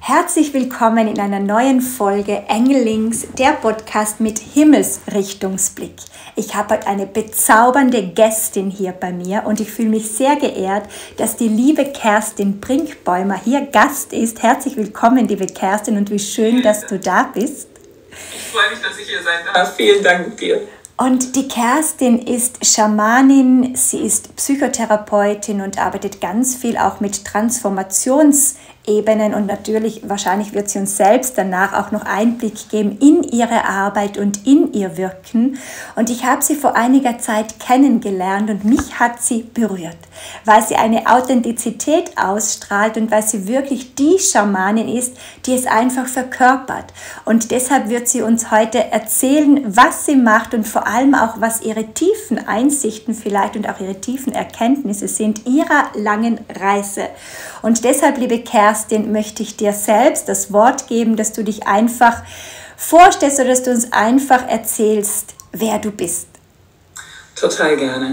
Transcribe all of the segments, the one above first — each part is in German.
Herzlich willkommen in einer neuen Folge Engelings, der Podcast mit Himmelsrichtungsblick. Ich habe heute eine bezaubernde Gästin hier bei mir und ich fühle mich sehr geehrt, dass die liebe Kerstin Brinkbäumer hier Gast ist. Herzlich willkommen, liebe Kerstin, und wie schön, dass du da bist. Ich freue mich, dass ich hier sein darf. Vielen Dank dir. Und die Kerstin ist Schamanin, sie ist Psychotherapeutin und arbeitet ganz viel auch mit Transformationsebenen und natürlich, wahrscheinlich wird sie uns selbst danach auch noch Einblick geben in ihre Arbeit und in ihr Wirken. Und ich habe sie vor einiger Zeit kennengelernt und mich hat sie berührt, weil sie eine Authentizität ausstrahlt und weil sie wirklich die Schamanin ist, die es einfach verkörpert. Und deshalb wird sie uns heute erzählen, was sie macht und vor allem auch, was ihre tiefen Einsichten vielleicht und auch ihre tiefen Erkenntnisse sind ihrer langen Reise. Und deshalb, liebe Kerstin, möchte ich dir selbst das Wort geben, dass du dich einfach vorstellst oder dass du uns einfach erzählst, wer du bist. Total gerne.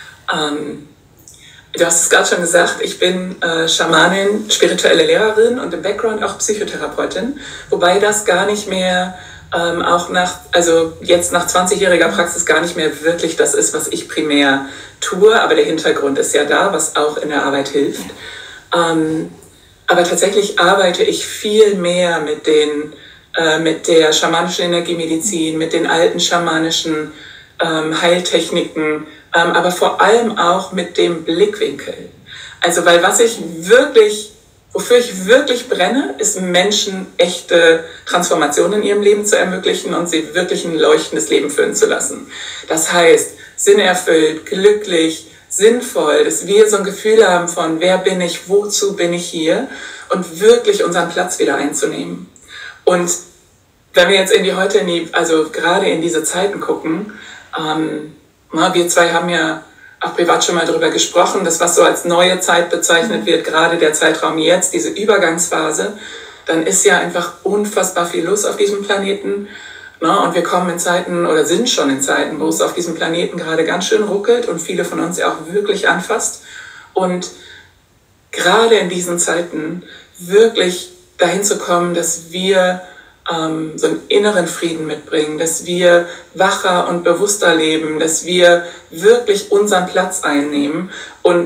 Du hast es gerade schon gesagt, ich bin Schamanin, spirituelle Lehrerin und im Background auch Psychotherapeutin, wobei das gar nicht mehr jetzt nach 20-jähriger Praxis gar nicht mehr wirklich das ist, was ich primär tue, aber der Hintergrund ist ja da, was auch in der Arbeit hilft. Aber tatsächlich arbeite ich viel mehr mit der schamanischen Energiemedizin, mit den alten schamanischen Heiltechniken, aber vor allem auch mit dem Blickwinkel. Also, weil wofür ich wirklich brenne, ist Menschen echte Transformationen in ihrem Leben zu ermöglichen und sie wirklich ein leuchtendes Leben führen zu lassen. Das heißt, sinnerfüllt, glücklich, sinnvoll, dass wir so ein Gefühl haben von, wer bin ich, wozu bin ich hier und wirklich unseren Platz wieder einzunehmen. Und wenn wir jetzt gerade in diese Zeiten gucken, wir zwei haben ja auch privat schon mal darüber gesprochen, dass was so als neue Zeit bezeichnet wird, gerade der Zeitraum jetzt, diese Übergangsphase, dann ist ja einfach unfassbar viel los auf diesem Planeten. Und wir kommen in Zeiten oder sind schon in Zeiten, wo es auf diesem Planeten gerade ganz schön ruckelt und viele von uns ja auch wirklich anfasst. Und gerade in diesen Zeiten wirklich dahin zu kommen, dass wir so einen inneren Frieden mitbringen, dass wir wacher und bewusster leben, dass wir wirklich unseren Platz einnehmen. Und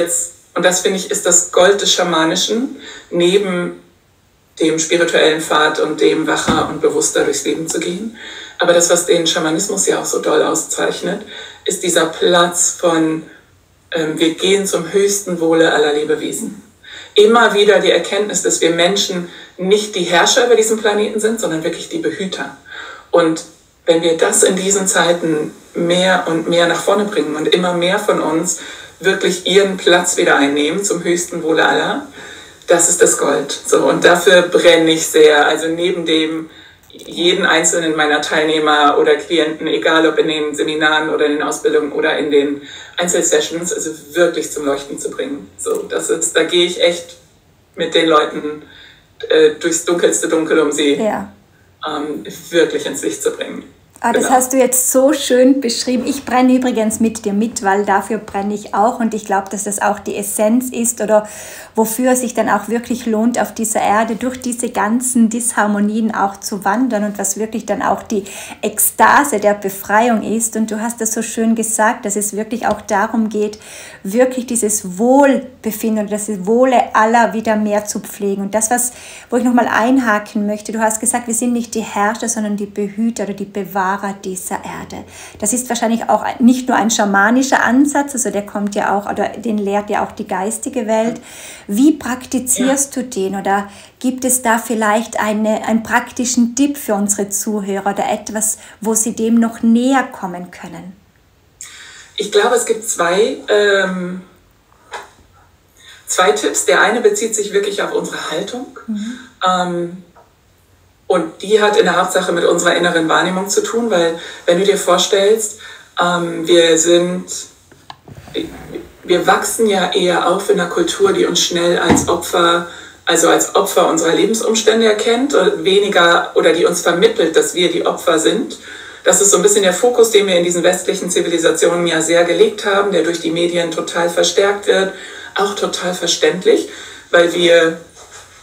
das finde ich, ist das Gold des Schamanischen, neben dem spirituellen Pfad und dem wacher und bewusster durchs Leben zu gehen. Aber das, was den Schamanismus ja auch so doll auszeichnet, ist dieser Platz von, wir gehen zum höchsten Wohle aller Lebewesen. Immer wieder die Erkenntnis, dass wir Menschen nicht die Herrscher über diesen Planeten sind, sondern wirklich die Behüter. Und wenn wir das in diesen Zeiten mehr und mehr nach vorne bringen und immer mehr von uns wirklich ihren Platz wieder einnehmen zum höchsten Wohle aller, das ist das Gold. So, und dafür brenne ich sehr. Also neben dem jeden einzelnen meiner Teilnehmer oder Klienten, egal ob in den Seminaren oder in den Ausbildungen oder in den Einzelsessions, also wirklich zum Leuchten zu bringen. So, da gehe ich echt mit den Leuten durchs dunkelste Dunkel, um sie wirklich ins Licht zu bringen. Das hast du jetzt so schön beschrieben. Ich brenne übrigens mit dir mit, weil dafür brenne ich auch. Und ich glaube, dass das auch die Essenz ist oder wofür es sich dann auch wirklich lohnt, auf dieser Erde durch diese ganzen Disharmonien auch zu wandern und was wirklich dann auch die Ekstase der Befreiung ist. Und du hast das so schön gesagt, dass es wirklich auch darum geht, wirklich dieses Wohlbefinden und das Wohle aller wieder mehr zu pflegen. Und das, wo ich nochmal einhaken möchte, du hast gesagt, wir sind nicht die Herrscher, sondern die Behüter oder die Bewahrer dieser Erde. Das ist wahrscheinlich auch nicht nur ein schamanischer Ansatz, also der kommt ja auch, oder den lehrt ja auch die geistige Welt. Wie praktizierst du den oder gibt es da vielleicht einen praktischen Tipp für unsere Zuhörer oder etwas, wo sie dem noch näher kommen können? Ich glaube, es gibt zwei Tipps. Der eine bezieht sich wirklich auf unsere Haltung. Und die hat in der Hauptsache mit unserer inneren Wahrnehmung zu tun, weil wenn du dir vorstellst, wir wachsen ja eher auf in einer Kultur, die uns schnell als Opfer unserer Lebensumstände erkennt, weniger oder die uns vermittelt, dass wir die Opfer sind. Das ist so ein bisschen der Fokus, den wir in diesen westlichen Zivilisationen ja sehr gelegt haben, der durch die Medien total verstärkt wird, auch total verständlich, weil wir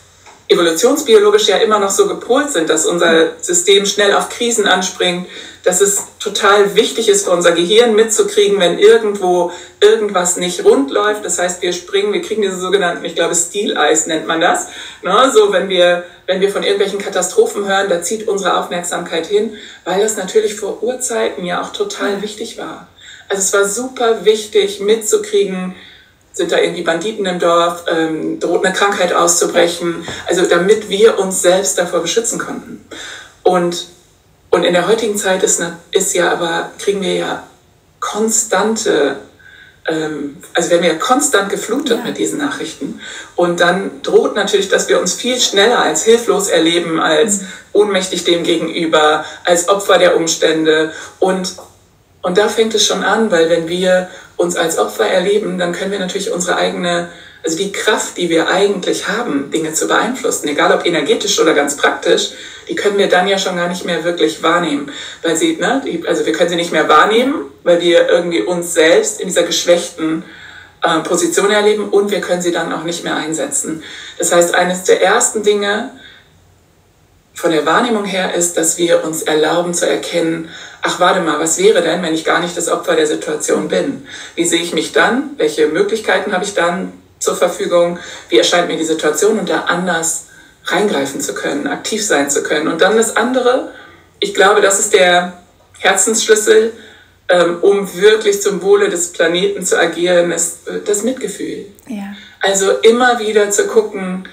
evolutionsbiologisch ja immer noch so gepolt sind, dass unser System schnell auf Krisen anspringt, dass es total wichtig ist für unser Gehirn mitzukriegen, wenn irgendwo irgendwas nicht rund läuft. Das heißt, wir kriegen diese sogenannten, ich glaube, Stieleis nennt man das. Ne? So, wenn wir von irgendwelchen Katastrophen hören, da zieht unsere Aufmerksamkeit hin, weil das natürlich vor Urzeiten ja auch total wichtig war. Also es war super wichtig mitzukriegen, sind da irgendwie Banditen im Dorf, droht eine Krankheit auszubrechen, also damit wir uns selbst davor beschützen konnten. Und in der heutigen Zeit kriegen wir ja konstante, also werden wir ja konstant geflutet mit diesen Nachrichten. Und dann droht natürlich, dass wir uns viel schneller als hilflos erleben, als ohnmächtig dem gegenüber, als Opfer der Umstände. Und da fängt es schon an, weil wenn wir uns als Opfer erleben, dann können wir natürlich unsere eigene, also die Kraft, die wir eigentlich haben, Dinge zu beeinflussen, egal ob energetisch oder ganz praktisch, die können wir dann ja schon gar nicht mehr wirklich wahrnehmen. Weil also wir können sie nicht mehr wahrnehmen, weil wir irgendwie uns selbst in dieser geschwächten Position erleben und wir können sie dann auch nicht mehr einsetzen. Das heißt, eines der ersten Dinge von der Wahrnehmung her ist, dass wir uns erlauben zu erkennen, ach, warte mal, was wäre denn, wenn ich gar nicht das Opfer der Situation bin? Wie sehe ich mich dann? Welche Möglichkeiten habe ich dann zur Verfügung? Wie erscheint mir die Situation? Und da anders reingreifen zu können, aktiv sein zu können. Und dann das andere, ich glaube, das ist der Herzensschlüssel, um wirklich zum Wohle des Planeten zu agieren, ist das Mitgefühl. Ja. Also immer wieder zu gucken,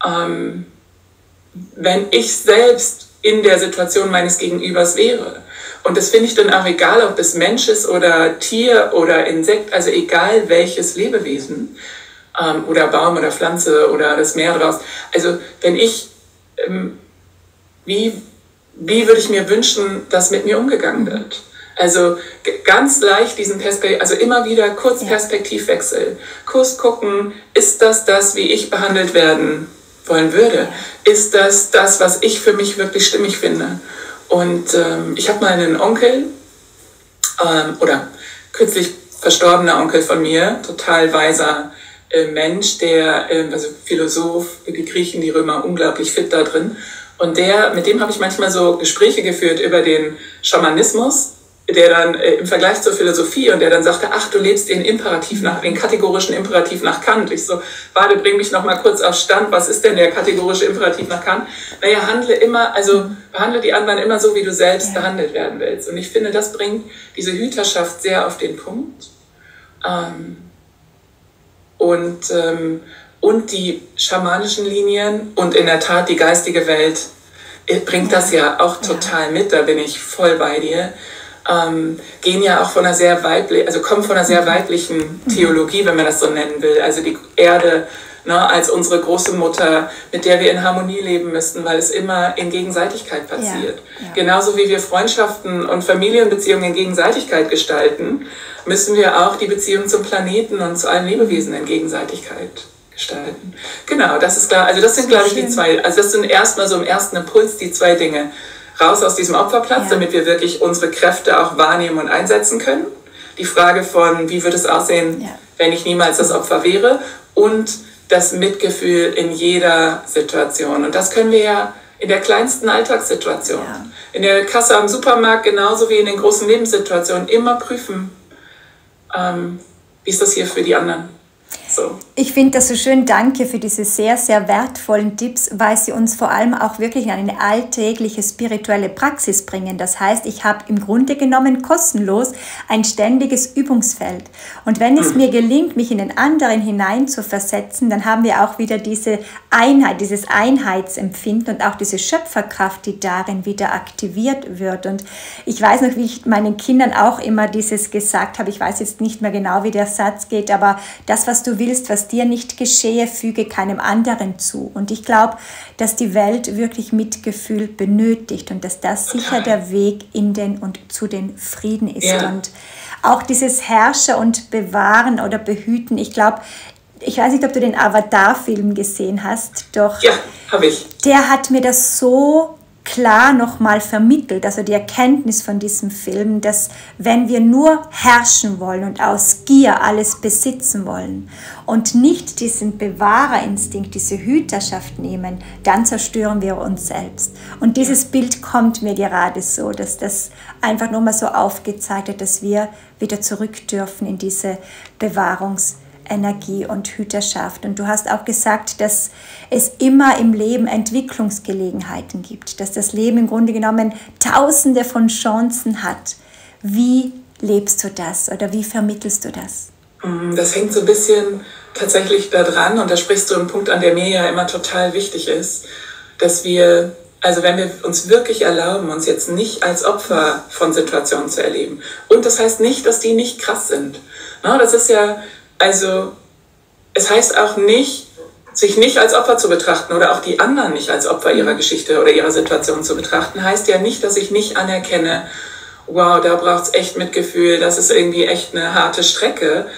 wenn ich selbst in der Situation meines Gegenübers wäre. Und das finde ich dann auch egal, ob das Mensch ist oder Tier oder Insekt, also egal welches Lebewesen oder Baum oder Pflanze oder das Meer draus. Also wenn ich, wie würde ich mir wünschen, dass mit mir umgegangen wird? Also ganz leicht diesen also immer wieder kurz Perspektivwechsel. Kurz gucken, ist das, wie ich behandelt werden wollen würde? Ist das, was ich für mich wirklich stimmig finde? Und ich habe mal einen Onkel, oder kürzlich verstorbener Onkel von mir, total weiser Mensch, also Philosoph, die Griechen, die Römer, unglaublich fit da drin. Und mit dem habe ich manchmal so Gespräche geführt über den Schamanismus, der dann im Vergleich zur Philosophie, und der dann sagte, ach, du lebst den kategorischen Imperativ nach Kant. Ich so, warte, bring mich noch mal kurz auf Stand, was ist denn der kategorische Imperativ nach Kant? Naja, behandle die anderen immer so, wie du selbst behandelt werden willst. Und ich finde, das bringt diese Hüterschaft sehr auf den Punkt. Und die schamanischen Linien und in der Tat die geistige Welt bringt das ja auch total mit, da bin ich voll bei dir. Gehen ja auch kommen von einer sehr weiblichen Theologie, wenn man das so nennen will. Also die Erde, ne, als unsere große Mutter, mit der wir in Harmonie leben müssen, weil es immer in Gegenseitigkeit passiert. Ja. Genauso wie wir Freundschaften und Familienbeziehungen in Gegenseitigkeit gestalten, müssen wir auch die Beziehung zum Planeten und zu allen Lebewesen in Gegenseitigkeit gestalten. Genau, das ist klar. Also das sind, glaube ich, die zwei, also das sind erstmal so im ersten Impuls die zwei Dinge. Raus aus diesem Opferplatz, damit wir wirklich unsere Kräfte auch wahrnehmen und einsetzen können. Die Frage von, wie würde es aussehen, wenn ich niemals das Opfer wäre, und das Mitgefühl in jeder Situation. Und das können wir ja in der kleinsten Alltagssituation, in der Kasse am Supermarkt, genauso wie in den großen Lebenssituationen, immer prüfen, wie ist das hier für die anderen. So. Ich finde das so schön, danke für diese sehr, sehr wertvollen Tipps, weil sie uns vor allem auch wirklich in eine alltägliche spirituelle Praxis bringen. Das heißt, ich habe im Grunde genommen kostenlos ein ständiges Übungsfeld. Und wenn es mir gelingt, mich in den anderen hinein zu versetzen, dann haben wir auch wieder diese Einheit, dieses Einheitsempfinden und auch diese Schöpferkraft, die darin wieder aktiviert wird. Und ich weiß noch, wie ich meinen Kindern auch immer dieses gesagt habe, ich weiß jetzt nicht mehr genau, wie der Satz geht, aber das, was du willst, was dir nicht geschehe, füge keinem anderen zu. Und ich glaube, dass die Welt wirklich Mitgefühl benötigt und dass das sicher der Weg in den und zu den Frieden ist. Ja. Und auch dieses Herrscher und Bewahren oder Behüten, ich glaube, ich weiß nicht, ob du den Avatar-Film gesehen hast, doch ja, habe ich. Der hat mir das so klar nochmal vermittelt, also die Erkenntnis von diesem Film, dass wenn wir nur herrschen wollen und aus Gier alles besitzen wollen und nicht diesen Bewahrerinstinkt, diese Hüterschaft nehmen, dann zerstören wir uns selbst. Und dieses Bild kommt mir gerade so, dass das einfach nochmal so aufgezeigt hat, dass wir wieder zurück dürfen in diese Bewahrungsenergie und Hüterschaft. Und du hast auch gesagt, dass es immer im Leben Entwicklungsgelegenheiten gibt, dass das Leben im Grunde genommen tausende von Chancen hat. Wie lebst du das oder wie vermittelst du das? Das hängt so ein bisschen tatsächlich daran, und da sprichst du einen Punkt an, der mir ja immer total wichtig ist, dass wir, also wenn wir uns wirklich erlauben, uns jetzt nicht als Opfer von Situationen zu erleben, und das heißt nicht, dass die nicht krass sind. Das ist ja, also es heißt auch nicht, sich nicht als Opfer zu betrachten oder auch die anderen nicht als Opfer ihrer Geschichte oder ihrer Situation zu betrachten, heißt ja nicht, dass ich nicht anerkenne, wow, da braucht es echt Mitgefühl, das ist irgendwie echt eine harte Strecke.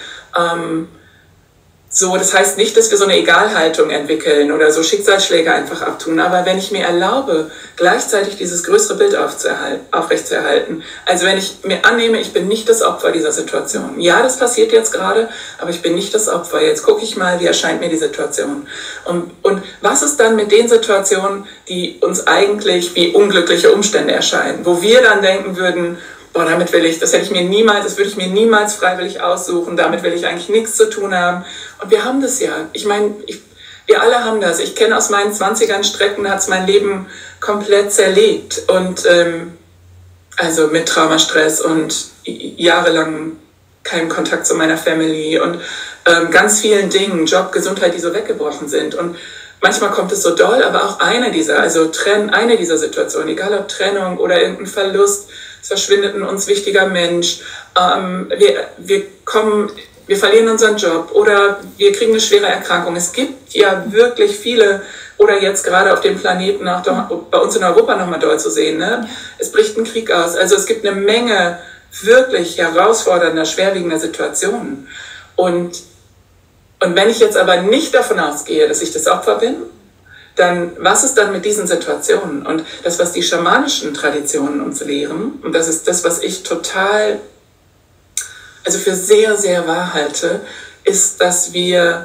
Das heißt nicht, dass wir so eine Egalhaltung entwickeln oder so Schicksalsschläge einfach abtun, aber wenn ich mir erlaube, gleichzeitig dieses größere Bild aufrechtzuerhalten, also wenn ich mir annehme, ich bin nicht das Opfer dieser Situation. Ja, das passiert jetzt gerade, aber ich bin nicht das Opfer. Jetzt gucke ich mal, wie erscheint mir die Situation. Und was ist dann mit den Situationen, die uns eigentlich wie unglückliche Umstände erscheinen, wo wir dann denken würden, boah, das würde ich mir niemals freiwillig aussuchen, damit will ich eigentlich nichts zu tun haben. Und wir haben das ja. Ich meine, wir alle haben das. Ich kenne aus meinen 20ern Strecken, da hat es mein Leben komplett zerlegt. Und also mit Traumastress und jahrelang keinen Kontakt zu meiner Family und ganz vielen Dingen, Job, Gesundheit, die so weggebrochen sind. Und manchmal kommt es so doll, aber auch eine dieser Situationen, egal ob Trennung oder irgendein Verlust, es verschwindet ein uns wichtiger Mensch, wir verlieren unseren Job oder wir kriegen eine schwere Erkrankung. Es gibt ja wirklich viele, oder jetzt gerade auf dem Planeten, auch bei uns in Europa nochmal doll zu sehen, ne? Es bricht ein Krieg aus. Also es gibt eine Menge wirklich herausfordernder, schwerwiegender Situationen. Und wenn ich jetzt aber nicht davon ausgehe, dass ich das Opfer bin, dann was ist dann mit diesen Situationen? Und das, was die schamanischen Traditionen uns lehren, und das ist das, was ich für sehr, sehr wahr halte, ist, dass wir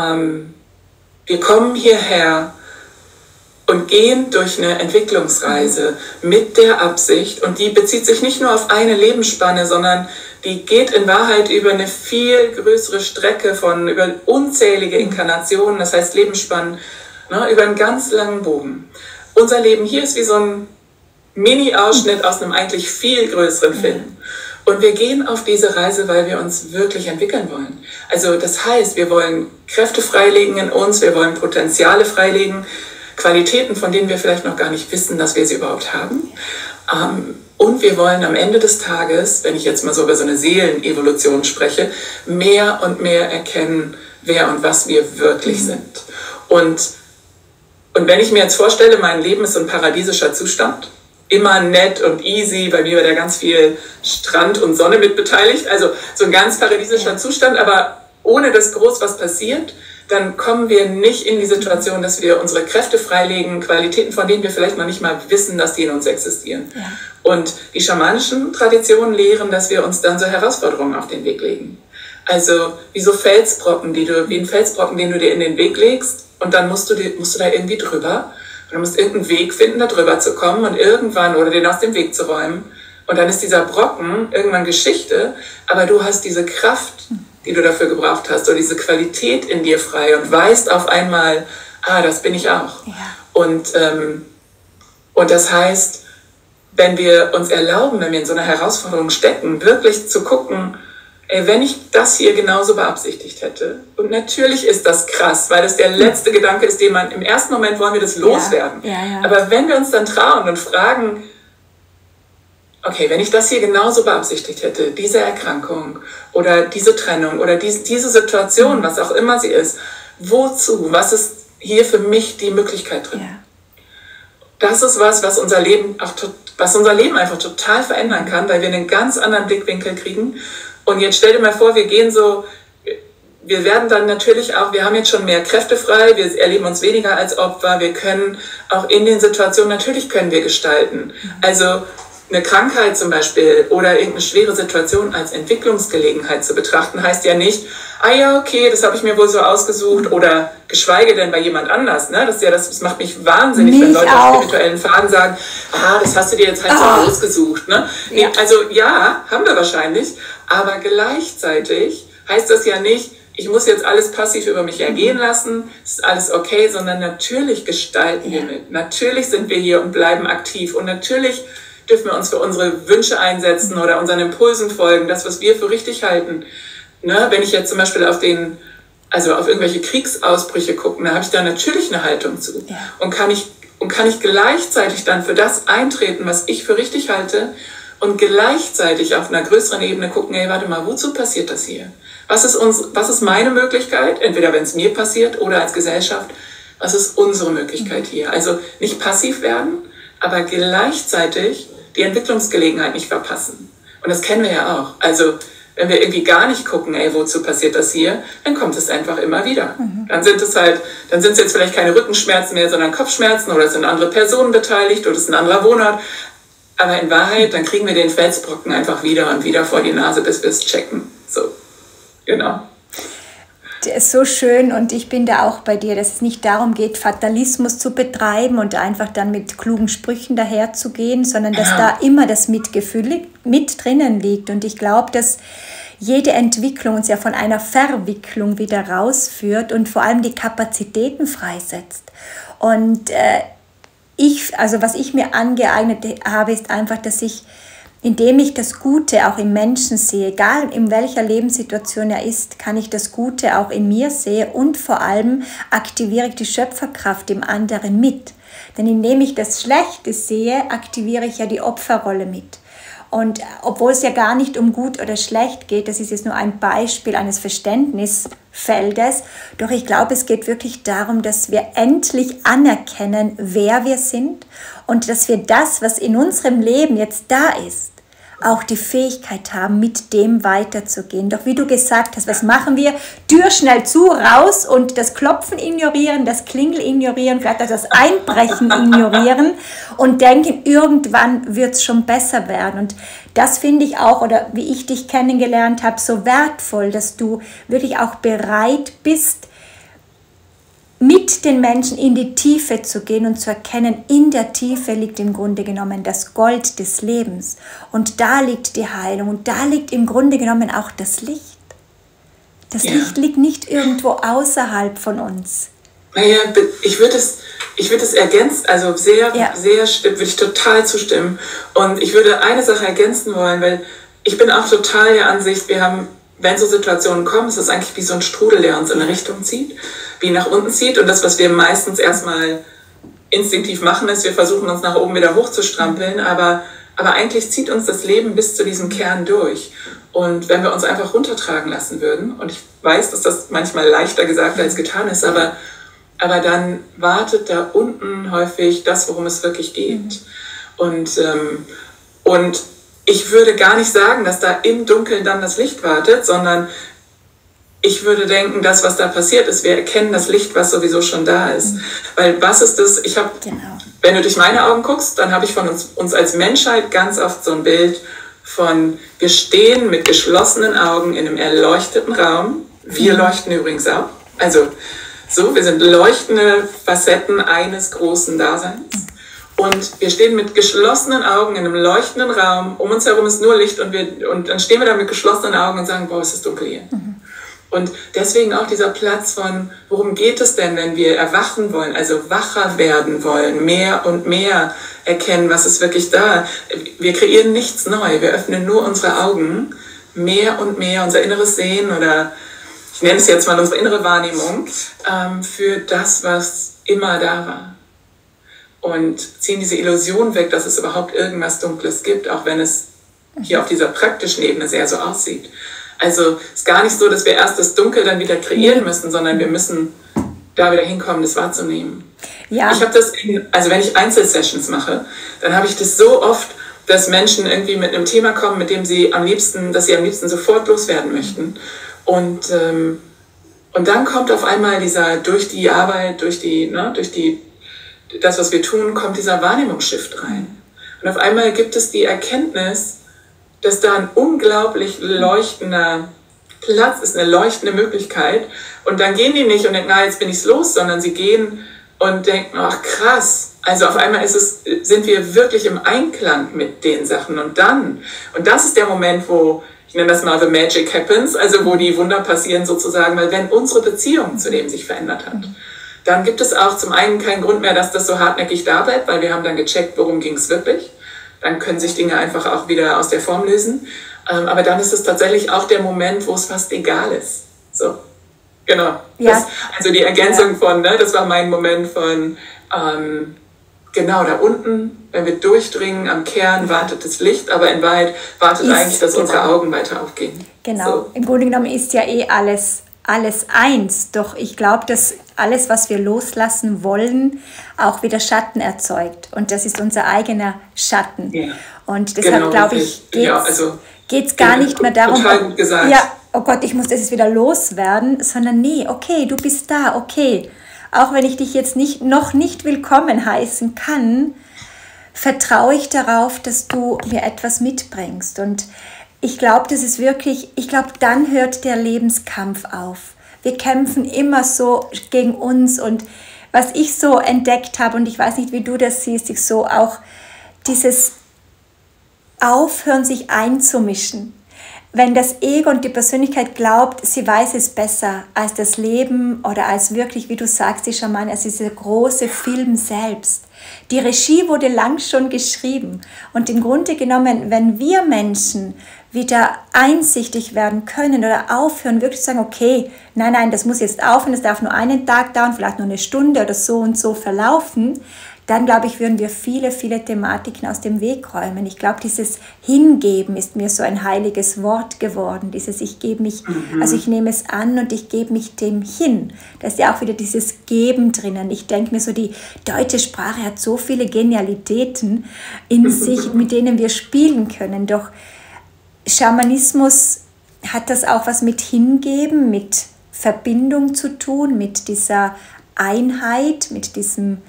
kommen hierher und gehen durch eine Entwicklungsreise mit der Absicht, und die bezieht sich nicht nur auf eine Lebensspanne, sondern die geht in Wahrheit über eine viel größere Strecke über unzählige Inkarnationen, das heißt Lebensspannen, über einen ganz langen Bogen. Unser Leben hier ist wie so ein Mini-Ausschnitt aus einem eigentlich viel größeren Film. Und wir gehen auf diese Reise, weil wir uns wirklich entwickeln wollen. Also das heißt, wir wollen Kräfte freilegen in uns, wir wollen Potenziale freilegen, Qualitäten, von denen wir vielleicht noch gar nicht wissen, dass wir sie überhaupt haben. Und wir wollen am Ende des Tages, wenn ich jetzt mal so über so eine Seelenevolution spreche, mehr und mehr erkennen, wer und was wir wirklich sind. Und wenn ich mir jetzt vorstelle, mein Leben ist so ein paradiesischer Zustand, immer nett und easy, bei mir war da ganz viel Strand und Sonne mit beteiligt, also so ein ganz paradiesischer Zustand, aber ohne dass groß was passiert, dann kommen wir nicht in die Situation, dass wir unsere Kräfte freilegen, Qualitäten, von denen wir vielleicht noch nicht mal wissen, dass die in uns existieren. Ja. Und die schamanischen Traditionen lehren, dass wir uns dann so Herausforderungen auf den Weg legen. Also wie so Felsbrocken, wie ein Felsbrocken, den du dir in den Weg legst, und dann musst du da irgendwie drüber. Und du musst irgendeinen Weg finden, da drüber zu kommen und irgendwann, oder den aus dem Weg zu räumen. Und dann ist dieser Brocken irgendwann Geschichte, aber du hast diese Kraft, die du dafür gebraucht hast, oder diese Qualität in dir frei und weißt auf einmal, das bin ich auch. Ja. Und das heißt, wenn wir uns erlauben, wenn wir in so einer Herausforderung stecken, wirklich zu gucken, wenn ich das hier genauso beabsichtigt hätte, und natürlich ist das krass, weil das der letzte Gedanke ist, den man im ersten Moment wollen wir das loswerden. Ja. Aber wenn wir uns dann trauen und fragen, okay, wenn ich das hier genauso beabsichtigt hätte, diese Erkrankung oder diese Trennung oder diese Situation, was auch immer sie ist, wozu? Was ist hier für mich die Möglichkeit drin? Ja. Das ist was unser Leben einfach total verändern kann, weil wir einen ganz anderen Blickwinkel kriegen. Und jetzt stell dir mal vor, wir wir werden dann natürlich auch, wir haben jetzt schon mehr Kräfte frei, wir erleben uns weniger als Opfer, wir können auch in den Situationen, natürlich können wir gestalten. Also eine Krankheit zum Beispiel oder irgendeine schwere Situation als Entwicklungsgelegenheit zu betrachten, heißt ja nicht, ah ja, okay, das habe ich mir wohl so ausgesucht oder geschweige denn bei jemand anders. Ne? Das macht mich wahnsinnig, wenn Leute auf spirituellen Pfaden sagen, das hast du dir jetzt halt so ausgesucht. Ne? Ja. Nee, also ja, haben wir wahrscheinlich, aber gleichzeitig heißt das ja nicht, ich muss jetzt alles passiv über mich ergehen lassen, es ist alles okay, sondern natürlich gestalten wir mit. Natürlich sind wir hier und bleiben aktiv und natürlich dürfen wir uns für unsere Wünsche einsetzen oder unseren Impulsen folgen, das, was wir für richtig halten. Ne? Wenn ich jetzt zum Beispiel auf irgendwelche Kriegsausbrüche gucke, da habe ich da natürlich eine Haltung zu. Ja. Und kann ich gleichzeitig dann für das eintreten, was ich für richtig halte und gleichzeitig auf einer größeren Ebene gucken, hey, warte mal, wozu passiert das hier? Was ist meine Möglichkeit, entweder wenn es mir passiert oder als Gesellschaft, was ist unsere Möglichkeit hier? Also nicht passiv werden, aber gleichzeitig die Entwicklungsgelegenheit nicht verpassen. Und das kennen wir ja auch. Also wenn wir irgendwie gar nicht gucken, ey, wozu passiert das hier, dann kommt es einfach immer wieder. Dann sind es jetzt vielleicht keine Rückenschmerzen mehr, sondern Kopfschmerzen oder es sind andere Personen beteiligt oder es ist ein anderer Wohnort. Aber in Wahrheit, dann kriegen wir den Felsbrocken einfach wieder und wieder vor die Nase, bis wir es checken. So, genau. Das ist so schön und ich bin da auch bei dir, dass es nicht darum geht, Fatalismus zu betreiben und einfach dann mit klugen Sprüchen daherzugehen, sondern dass da immer das Mitgefühl mit drinnen liegt. Und ich glaube, dass jede Entwicklung uns ja von einer Verwicklung wieder rausführt und vor allem die Kapazitäten freisetzt. Und was ich mir angeeignet habe, ist einfach, dass ich, indem ich das Gute auch im Menschen sehe, egal in welcher Lebenssituation er ist, kann ich das Gute auch in mir sehen und vor allem aktiviere ich die Schöpferkraft im anderen mit. Denn indem ich das Schlechte sehe, aktiviere ich ja die Opferrolle mit. Und obwohl es ja gar nicht um gut oder schlecht geht, das ist jetzt nur ein Beispiel eines Verständnisfeldes, doch ich glaube, es geht wirklich darum, dass wir endlich anerkennen, wer wir sind und dass wir das, was in unserem Leben jetzt da ist, auch die Fähigkeit haben, mit dem weiterzugehen. Doch wie du gesagt hast, was machen wir? Tür schnell zu, raus und das Klopfen ignorieren, das Klingeln ignorieren, vielleicht auch das Einbrechen ignorieren und denken, irgendwann wird es schon besser werden. Und das finde ich auch, oder wie ich dich kennengelernt habe, so wertvoll, dass du wirklich auch bereit bist, mit den Menschen in die Tiefe zu gehen und zu erkennen, in der Tiefe liegt im Grunde genommen das Gold des Lebens. Und da liegt die Heilung und da liegt im Grunde genommen auch das Licht. Das Licht liegt nicht irgendwo außerhalb von uns. Naja, ich würde es ergänzen, also würde ich total zustimmen. Und ich würde eine Sache ergänzen wollen, weil ich bin auch total der Ansicht, wenn so Situationen kommen, ist es eigentlich wie so ein Strudel, der uns in eine Richtung zieht, wie nach unten zieht. Und das, was wir meistens erstmal instinktiv machen, ist, wir versuchen uns nach oben wieder hochzustrampeln, aber eigentlich zieht uns das Leben bis zu diesem Kern durch. Und wenn wir uns einfach runtertragen lassen würden, und ich weiß, dass das manchmal leichter gesagt als getan ist, aber dann wartet da unten häufig das, worum es wirklich geht. Und ich würde gar nicht sagen, dass da im Dunkeln dann das Licht wartet, sondern ich würde denken, das, was da passiert ist, wir erkennen das Licht, was sowieso schon da ist. Weil was ist das? Wenn du durch meine Augen guckst, dann habe ich von uns als Menschheit ganz oft so ein Bild von, wir stehen mit geschlossenen Augen in einem erleuchteten Raum. Wir leuchten übrigens auch. Also wir sind leuchtende Facetten eines großen Daseins. Und wir stehen mit geschlossenen Augen in einem leuchtenden Raum, um uns herum ist nur Licht und dann stehen wir da mit geschlossenen Augen und sagen, boah, es ist dunkel hier. Und deswegen auch dieser Platz von, worum geht es denn, wenn wir erwachen wollen, also wacher werden wollen, mehr und mehr erkennen, was ist wirklich da. Wir kreieren nichts neu, wir öffnen nur unsere Augen, mehr und mehr unser inneres Sehen oder ich nenne es jetzt mal unsere innere Wahrnehmung, für das, was immer da war. Und ziehen diese Illusion weg, dass es überhaupt irgendwas Dunkles gibt, auch wenn es hier auf dieser praktischen Ebene sehr so aussieht. Also es ist gar nicht so, dass wir erst das Dunkel dann wieder kreieren müssen, sondern wir müssen da wieder hinkommen, das wahrzunehmen. Ja. Ich habe das, wenn ich Einzelsessions mache, dann habe ich das so oft, dass Menschen irgendwie mit einem Thema kommen, mit dem sie am liebsten sofort loswerden möchten. Und Und dann kommt auf einmal durch die Arbeit, das, was wir tun, kommt dieser Wahrnehmungsshift rein. Und auf einmal gibt es die Erkenntnis, dass da ein unglaublich leuchtender Platz ist, eine leuchtende Möglichkeit. Und dann gehen die nicht und denken, jetzt bin ich's los, sondern sie gehen und denken, ach krass, also auf einmal sind wir wirklich im Einklang mit den Sachen. Und das ist der Moment, wo, ich nenne das mal the magic happens, also wo die Wunder passieren sozusagen, weil wenn unsere Beziehung zu dem sich verändert hat, dann gibt es auch zum einen keinen Grund mehr, dass das so hartnäckig da bleibt, weil wir haben dann gecheckt, worum ging es wirklich. Dann können sich Dinge einfach auch wieder aus der Form lösen. Aber dann ist es tatsächlich auch der Moment, wo es fast egal ist. So, genau. Ja. Also die Ergänzung von, das war mein Moment von, genau da unten, wenn wir durchdringen, am Kern wartet das Licht, aber in Wahrheit wartet eigentlich, dass unsere Augen weiter aufgehen. Genau, so. Im Grunde genommen ist ja alles eins, doch ich glaube, dass alles, was wir loslassen wollen, auch wieder Schatten erzeugt. Und das ist unser eigener Schatten. Ja. Und deshalb, glaube ich, geht es gar nicht mehr darum, total gut gesagt. Ja, oh Gott, ich muss das jetzt wieder loswerden, sondern nee, okay, du bist da, okay. Auch wenn ich dich jetzt noch nicht willkommen heißen kann, vertraue ich darauf, dass du mir etwas mitbringst. Und ich glaube, dann hört der Lebenskampf auf. Wir kämpfen immer so gegen uns und was ich so entdeckt habe, und ich weiß nicht, wie du das siehst, ich so auch dieses Aufhören, sich einzumischen. Wenn das Ego und die Persönlichkeit glaubt, sie weiß es besser als das Leben oder als wirklich, wie du sagst, die Schamanen, als dieser große Film selbst. Die Regie wurde lang schon geschrieben. Und im Grunde genommen, wenn wir Menschen wieder einsichtig werden können oder aufhören, wirklich zu sagen, okay, nein, das muss jetzt aufhören, das darf nur einen Tag dauern, vielleicht nur eine Stunde oder so und so verlaufen, dann, glaube ich, würden wir viele, viele Thematiken aus dem Weg räumen. Ich glaube, dieses Hingeben ist mir so ein heiliges Wort geworden. Dieses ich gebe mich, also ich nehme es an und ich gebe mich dem hin. Da ist ja auch wieder dieses Geben drinnen. Ich denke mir so, die deutsche Sprache hat so viele Genialitäten in sich, mit denen wir spielen können. Doch Schamanismus hat das auch was mit Hingeben, mit Verbindung zu tun, mit dieser Einheit, mit diesem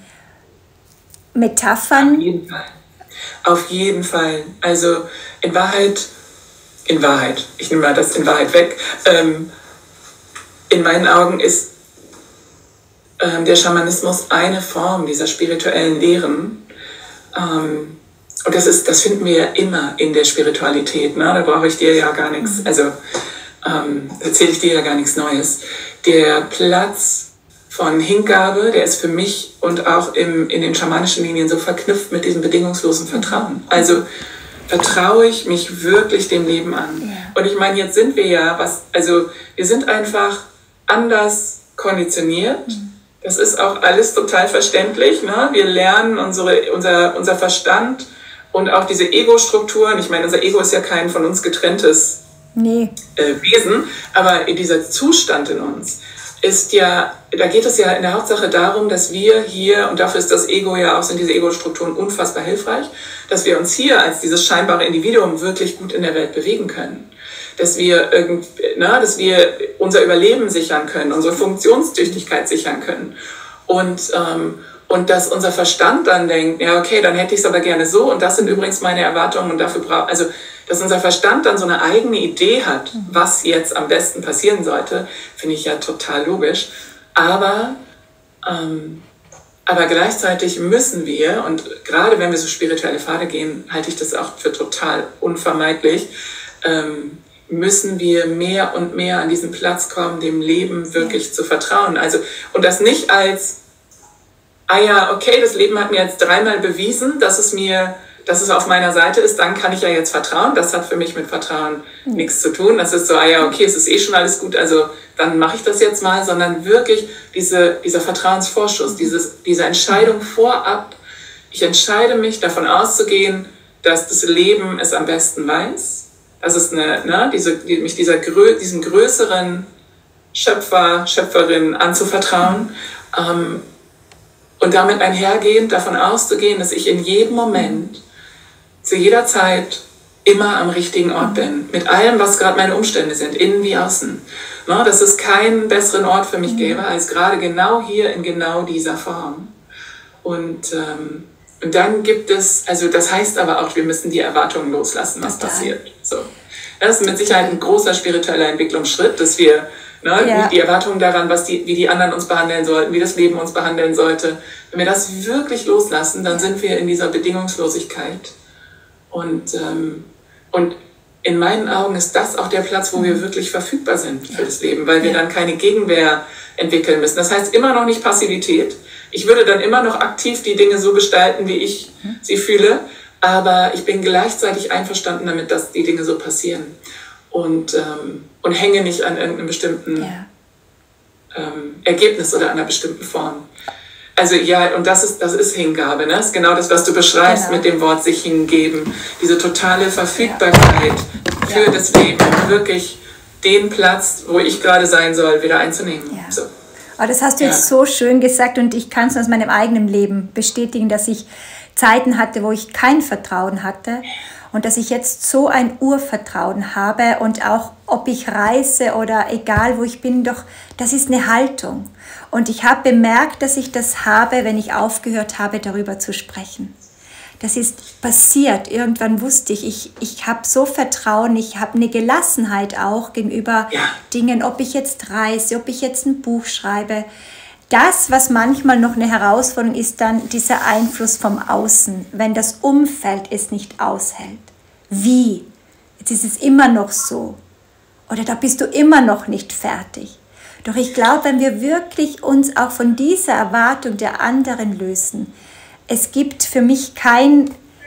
Metaphern? Auf jeden Fall. Also in Wahrheit, ich nehme mal das in Wahrheit weg, in meinen Augen ist der Schamanismus eine Form dieser spirituellen Lehren. Und das finden wir ja immer in der Spiritualität. Ne? Da brauche ich dir ja gar nichts, erzähle ich dir ja gar nichts Neues. Der Platz von Hingabe, der ist für mich und auch in den schamanischen Linien so verknüpft mit diesem bedingungslosen Vertrauen. Also vertraue ich mich wirklich dem Leben an. Ja. Und ich meine, jetzt sind wir wir sind einfach anders konditioniert. Das ist auch alles total verständlich. Ne? Wir lernen unser Verstand und auch diese Ego-Strukturen. Ich meine, unser Ego ist ja kein von uns getrenntes Wesen, aber dieser Zustand in uns ist ja, da geht es ja in der Hauptsache darum, dass wir hier, und dafür ist das Ego ja auch, sind diese Ego-Strukturen unfassbar hilfreich, dass wir uns hier als dieses scheinbare Individuum wirklich gut in der Welt bewegen können. Dass wir unser Überleben sichern können, unsere Funktionstüchtigkeit sichern können. Und dass unser Verstand dann denkt, ja okay, dann hätte ich es aber gerne so und das sind übrigens meine Erwartungen und dafür dass unser Verstand dann so eine eigene Idee hat, was jetzt am besten passieren sollte, finde ich ja total logisch. Aber gleichzeitig müssen wir, und gerade wenn wir so spirituelle Pfade gehen, halte ich das auch für total unvermeidlich, müssen wir mehr und mehr an diesen Platz kommen, dem Leben wirklich zu vertrauen. Und das nicht als, okay, das Leben hat mir jetzt 3-mal bewiesen, dass es auf meiner Seite ist, dann kann ich ja jetzt vertrauen. Das hat für mich mit Vertrauen nichts zu tun. Das ist so, okay, es ist eh schon alles gut, also dann mache ich das jetzt mal, sondern wirklich dieser Vertrauensvorschuss, diese Entscheidung vorab. Ich entscheide mich, davon auszugehen, dass das Leben es am besten weiß. Das ist mich diesem größeren Schöpfer, Schöpferin anzuvertrauen. Und damit einhergehend davon auszugehen, dass ich in jedem Moment, zu jeder Zeit immer am richtigen Ort bin. Mit allem, was gerade meine Umstände sind, innen wie außen. Ne, dass es keinen besseren Ort für mich gäbe, als gerade genau hier in genau dieser Form. Und dann gibt es, also das heißt aber auch, wir müssen die Erwartungen loslassen, was passiert. So. Das ist mit Sicherheit ein großer spiritueller Entwicklungsschritt, dass wir die Erwartungen daran, wie die anderen uns behandeln sollten, wie das Leben uns behandeln sollte, wenn wir das wirklich loslassen, dann sind wir in dieser Bedingungslosigkeit. Und in meinen Augen ist das auch der Platz, wo wir wirklich verfügbar sind für das Leben, weil wir dann keine Gegenwehr entwickeln müssen. Das heißt immer noch nicht Passivität. Ich würde dann immer noch aktiv die Dinge so gestalten, wie ich sie fühle, aber ich bin gleichzeitig einverstanden damit, dass die Dinge so passieren und hänge nicht an irgendeinem bestimmten Ergebnis oder einer bestimmten Form. Also ja, und das ist Hingabe, ne? Das ist genau das, was du beschreibst mit dem Wort sich hingeben. Diese totale Verfügbarkeit für das Leben, wirklich den Platz, wo ich gerade sein soll, wieder einzunehmen. Ja. So. Aber das hast du jetzt so schön gesagt und ich kann es aus meinem eigenen Leben bestätigen, dass ich Zeiten hatte, wo ich kein Vertrauen hatte und dass ich jetzt so ein Urvertrauen habe und auch ob ich reise oder egal wo ich bin, doch das ist eine Haltung. Und ich habe bemerkt, dass ich das habe, wenn ich aufgehört habe, darüber zu sprechen. Das ist passiert. Irgendwann wusste ich habe so Vertrauen, ich habe eine Gelassenheit auch gegenüber Dingen, ob ich jetzt reise, ob ich jetzt ein Buch schreibe. Das, was manchmal noch eine Herausforderung ist, dann dieser Einfluss vom Außen, wenn das Umfeld es nicht aushält. Wie? Jetzt ist es immer noch so. Oder da bist du immer noch nicht fertig. Doch ich glaube, wenn wir wirklich uns auch von dieser Erwartung der anderen lösen, es gibt für mich kein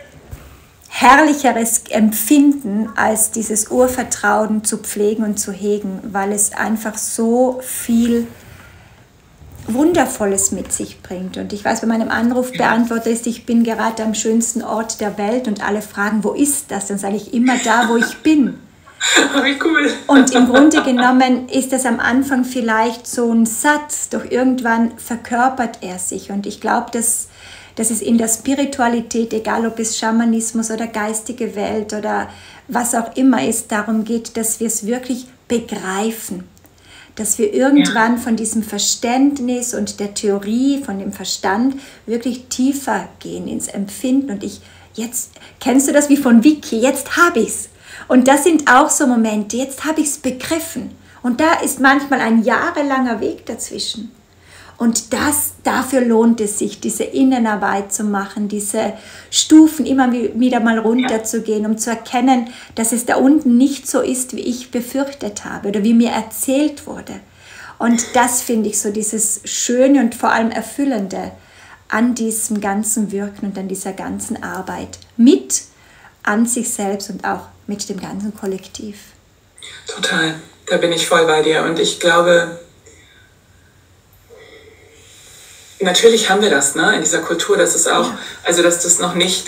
herrlicheres Empfinden, als dieses Urvertrauen zu pflegen und zu hegen, weil es einfach so viel Wundervolles mit sich bringt. Und ich weiß, bei meinem Anrufbeantworter ist, ich bin gerade am schönsten Ort der Welt und alle fragen, wo ist das? Dann sage ich immer da, wo ich bin. Wie cool. Und im Grunde genommen ist das am Anfang vielleicht so ein Satz, doch irgendwann verkörpert er sich. Und ich glaube, dass es in der Spiritualität, egal ob es Schamanismus oder geistige Welt oder was auch immer ist, darum geht, dass wir es wirklich begreifen. Dass wir irgendwann von diesem Verständnis und der Theorie, von dem Verstand, wirklich tiefer gehen ins Empfinden. Und jetzt, kennst du das wie von Vicky, jetzt habe ich es. Und das sind auch so Momente, jetzt habe ich es begriffen. Und da ist manchmal ein jahrelanger Weg dazwischen. Und dafür lohnt es sich, diese Innenarbeit zu machen, diese Stufen immer wieder mal runterzugehen, um zu erkennen, dass es da unten nicht so ist, wie ich befürchtet habe oder wie mir erzählt wurde. Und das finde ich so dieses Schöne und vor allem Erfüllende an diesem ganzen Wirken und an dieser ganzen Arbeit an sich selbst und auch mit dem ganzen Kollektiv. Total, da bin ich voll bei dir und ich glaube, natürlich haben wir das, ne, in dieser Kultur, dass es auch, also dass das noch nicht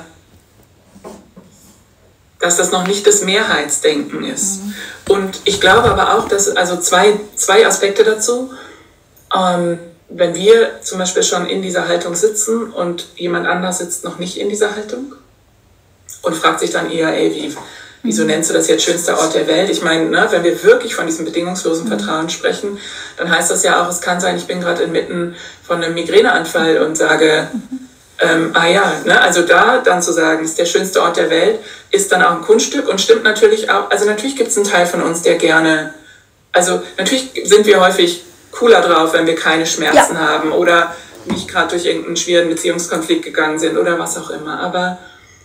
das Mehrheitsdenken ist. Und ich glaube aber auch, dass, also zwei Aspekte dazu, wenn wir zum Beispiel schon in dieser Haltung sitzen und jemand anders sitzt noch nicht in dieser Haltung und fragt sich dann eher, wieso nennst du das jetzt schönster Ort der Welt? Ich meine, ne, wenn wir wirklich von diesem bedingungslosen Vertrauen sprechen, dann heißt das ja auch, es kann sein, ich bin gerade inmitten von einem Migräneanfall und sage, also da dann zu sagen, ist der schönste Ort der Welt, ist dann auch ein Kunststück und stimmt natürlich auch, also natürlich gibt es einen Teil von uns, der gerne, also natürlich sind wir häufig cooler drauf, wenn wir keine Schmerzen haben oder nicht gerade durch irgendeinen schweren Beziehungskonflikt gegangen sind oder was auch immer, aber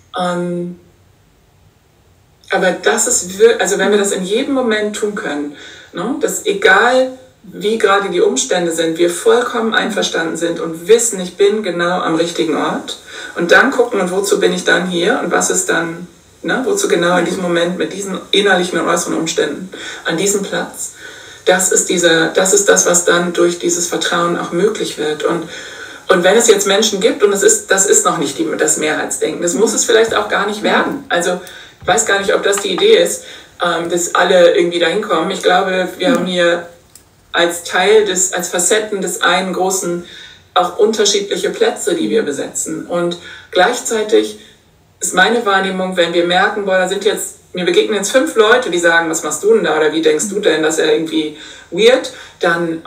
das ist wirklich, also wenn wir das in jedem Moment tun können, ne, dass egal wie gerade die Umstände sind, wir vollkommen einverstanden sind und wissen, ich bin genau am richtigen Ort und dann gucken, und wozu bin ich dann hier und was ist dann, ne, wozu genau in diesem Moment mit diesen innerlichen und äußeren Umständen an diesem Platz, das ist das, was dann durch dieses Vertrauen auch möglich wird. Und wenn es jetzt Menschen gibt, und das ist noch nicht das Mehrheitsdenken, das muss es vielleicht auch gar nicht werden. Also ich weiß gar nicht, ob das die Idee ist, dass alle irgendwie dahin kommen. Ich glaube, wir haben hier als Facetten des einen großen auch unterschiedliche Plätze, die wir besetzen. Und gleichzeitig ist meine Wahrnehmung, wenn wir merken, boah, mir begegnen jetzt 5 Leute, die sagen, was machst du denn da oder wie denkst du denn, das ist ja irgendwie weird, dann,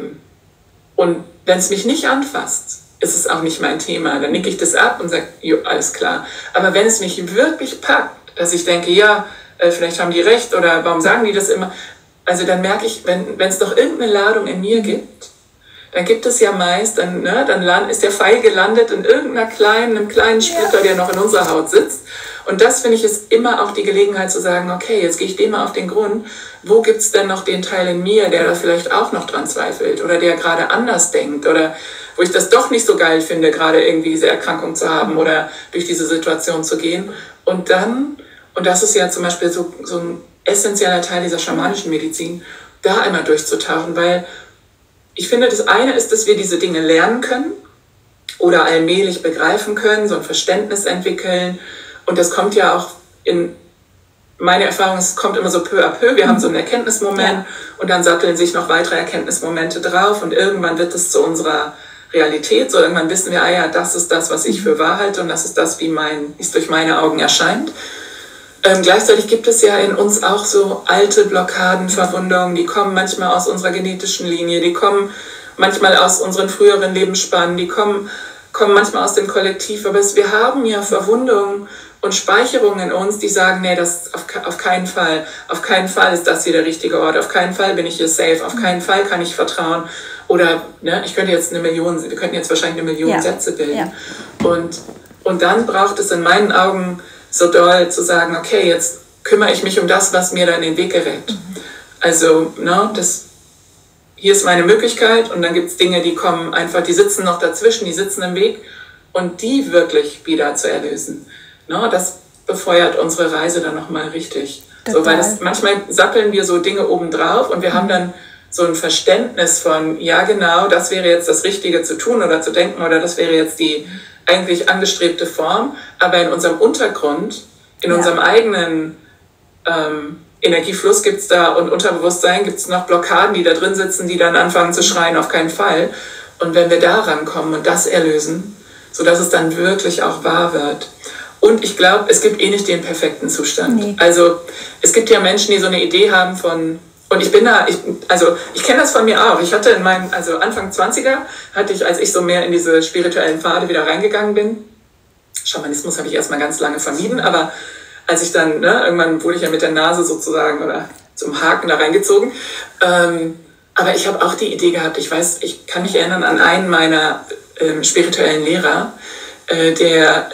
und wenn es mich nicht anfasst, ist es auch nicht mein Thema, dann nicke ich das ab und sage, jo, alles klar. Aber wenn es mich wirklich packt, dass ich denke, ja, vielleicht haben die recht oder warum sagen die das immer, also dann merke ich, wenn es doch irgendeine Ladung in mir gibt, dann gibt es ja meist, dann ist der Pfeil gelandet in einem kleinen Splitter, der noch in unserer Haut sitzt. Und das, finde ich, ist immer auch die Gelegenheit zu sagen, okay, jetzt gehe ich dem mal auf den Grund, wo gibt es denn noch den Teil in mir, der da vielleicht auch noch dran zweifelt oder der gerade anders denkt oder wo ich das doch nicht so geil finde, gerade irgendwie diese Erkrankung zu haben oder durch diese Situation zu gehen. Und dann, und das ist ja zum Beispiel so ein essentieller Teil dieser schamanischen Medizin, da einmal durchzutauchen, weil ich finde, das eine ist, dass wir diese Dinge lernen können oder allmählich begreifen können, so ein Verständnis entwickeln. Und das kommt ja auch in meine Erfahrung, es kommt immer so peu à peu. Wir haben so einen Erkenntnismoment und dann satteln sich noch weitere Erkenntnismomente drauf und irgendwann wird es zu unserer Realität. So irgendwann wissen wir, das ist das, was ich für wahr halte und das ist das, wie es durch meine Augen erscheint. Gleichzeitig gibt es ja in uns auch so alte Blockaden, Verwundungen, die kommen manchmal aus unserer genetischen Linie, die kommen manchmal aus unseren früheren Lebensspannen, die kommen manchmal aus dem Kollektiv, aber wir haben ja Verwundungen und Speicherungen in uns, die sagen, nee, das auf keinen Fall ist das hier der richtige Ort, auf keinen Fall bin ich hier safe, auf keinen Fall kann ich vertrauen. Oder wir könnten jetzt wahrscheinlich 1 Million Sätze bilden. Ja. Und dann braucht es in meinen Augen so doll zu sagen, okay, jetzt kümmere ich mich um das, was mir da in den Weg gerät. Also, hier ist meine Möglichkeit und dann gibt es Dinge, die kommen einfach, die sitzen noch dazwischen, die sitzen im Weg und die wirklich wieder zu erlösen. Das befeuert unsere Reise dann nochmal richtig. So, weil manchmal sappeln wir so Dinge obendrauf und wir haben dann so ein Verständnis von, ja genau, das wäre jetzt das Richtige zu tun oder zu denken oder das wäre jetzt die eigentlich angestrebte Form, aber in unserem Untergrund, in unserem eigenen Energiefluss gibt es da und Unterbewusstsein gibt es noch Blockaden, die da drin sitzen, die dann anfangen zu schreien, auf keinen Fall. Und wenn wir da rankommen und das erlösen, sodass es dann wirklich auch wahr wird. Und ich glaube, es gibt nicht den perfekten Zustand. Nee. Also es gibt ja Menschen, die so eine Idee haben von, und ich kenne das von mir auch. Ich hatte Anfang 20er, als ich so mehr in diese spirituellen Pfade wieder reingegangen bin, Schamanismus habe ich erstmal ganz lange vermieden, aber als ich dann, irgendwann wurde ich ja mit der Nase sozusagen oder zum Haken da reingezogen. Aber ich habe auch die Idee gehabt, ich kann mich erinnern an einen meiner spirituellen Lehrer, der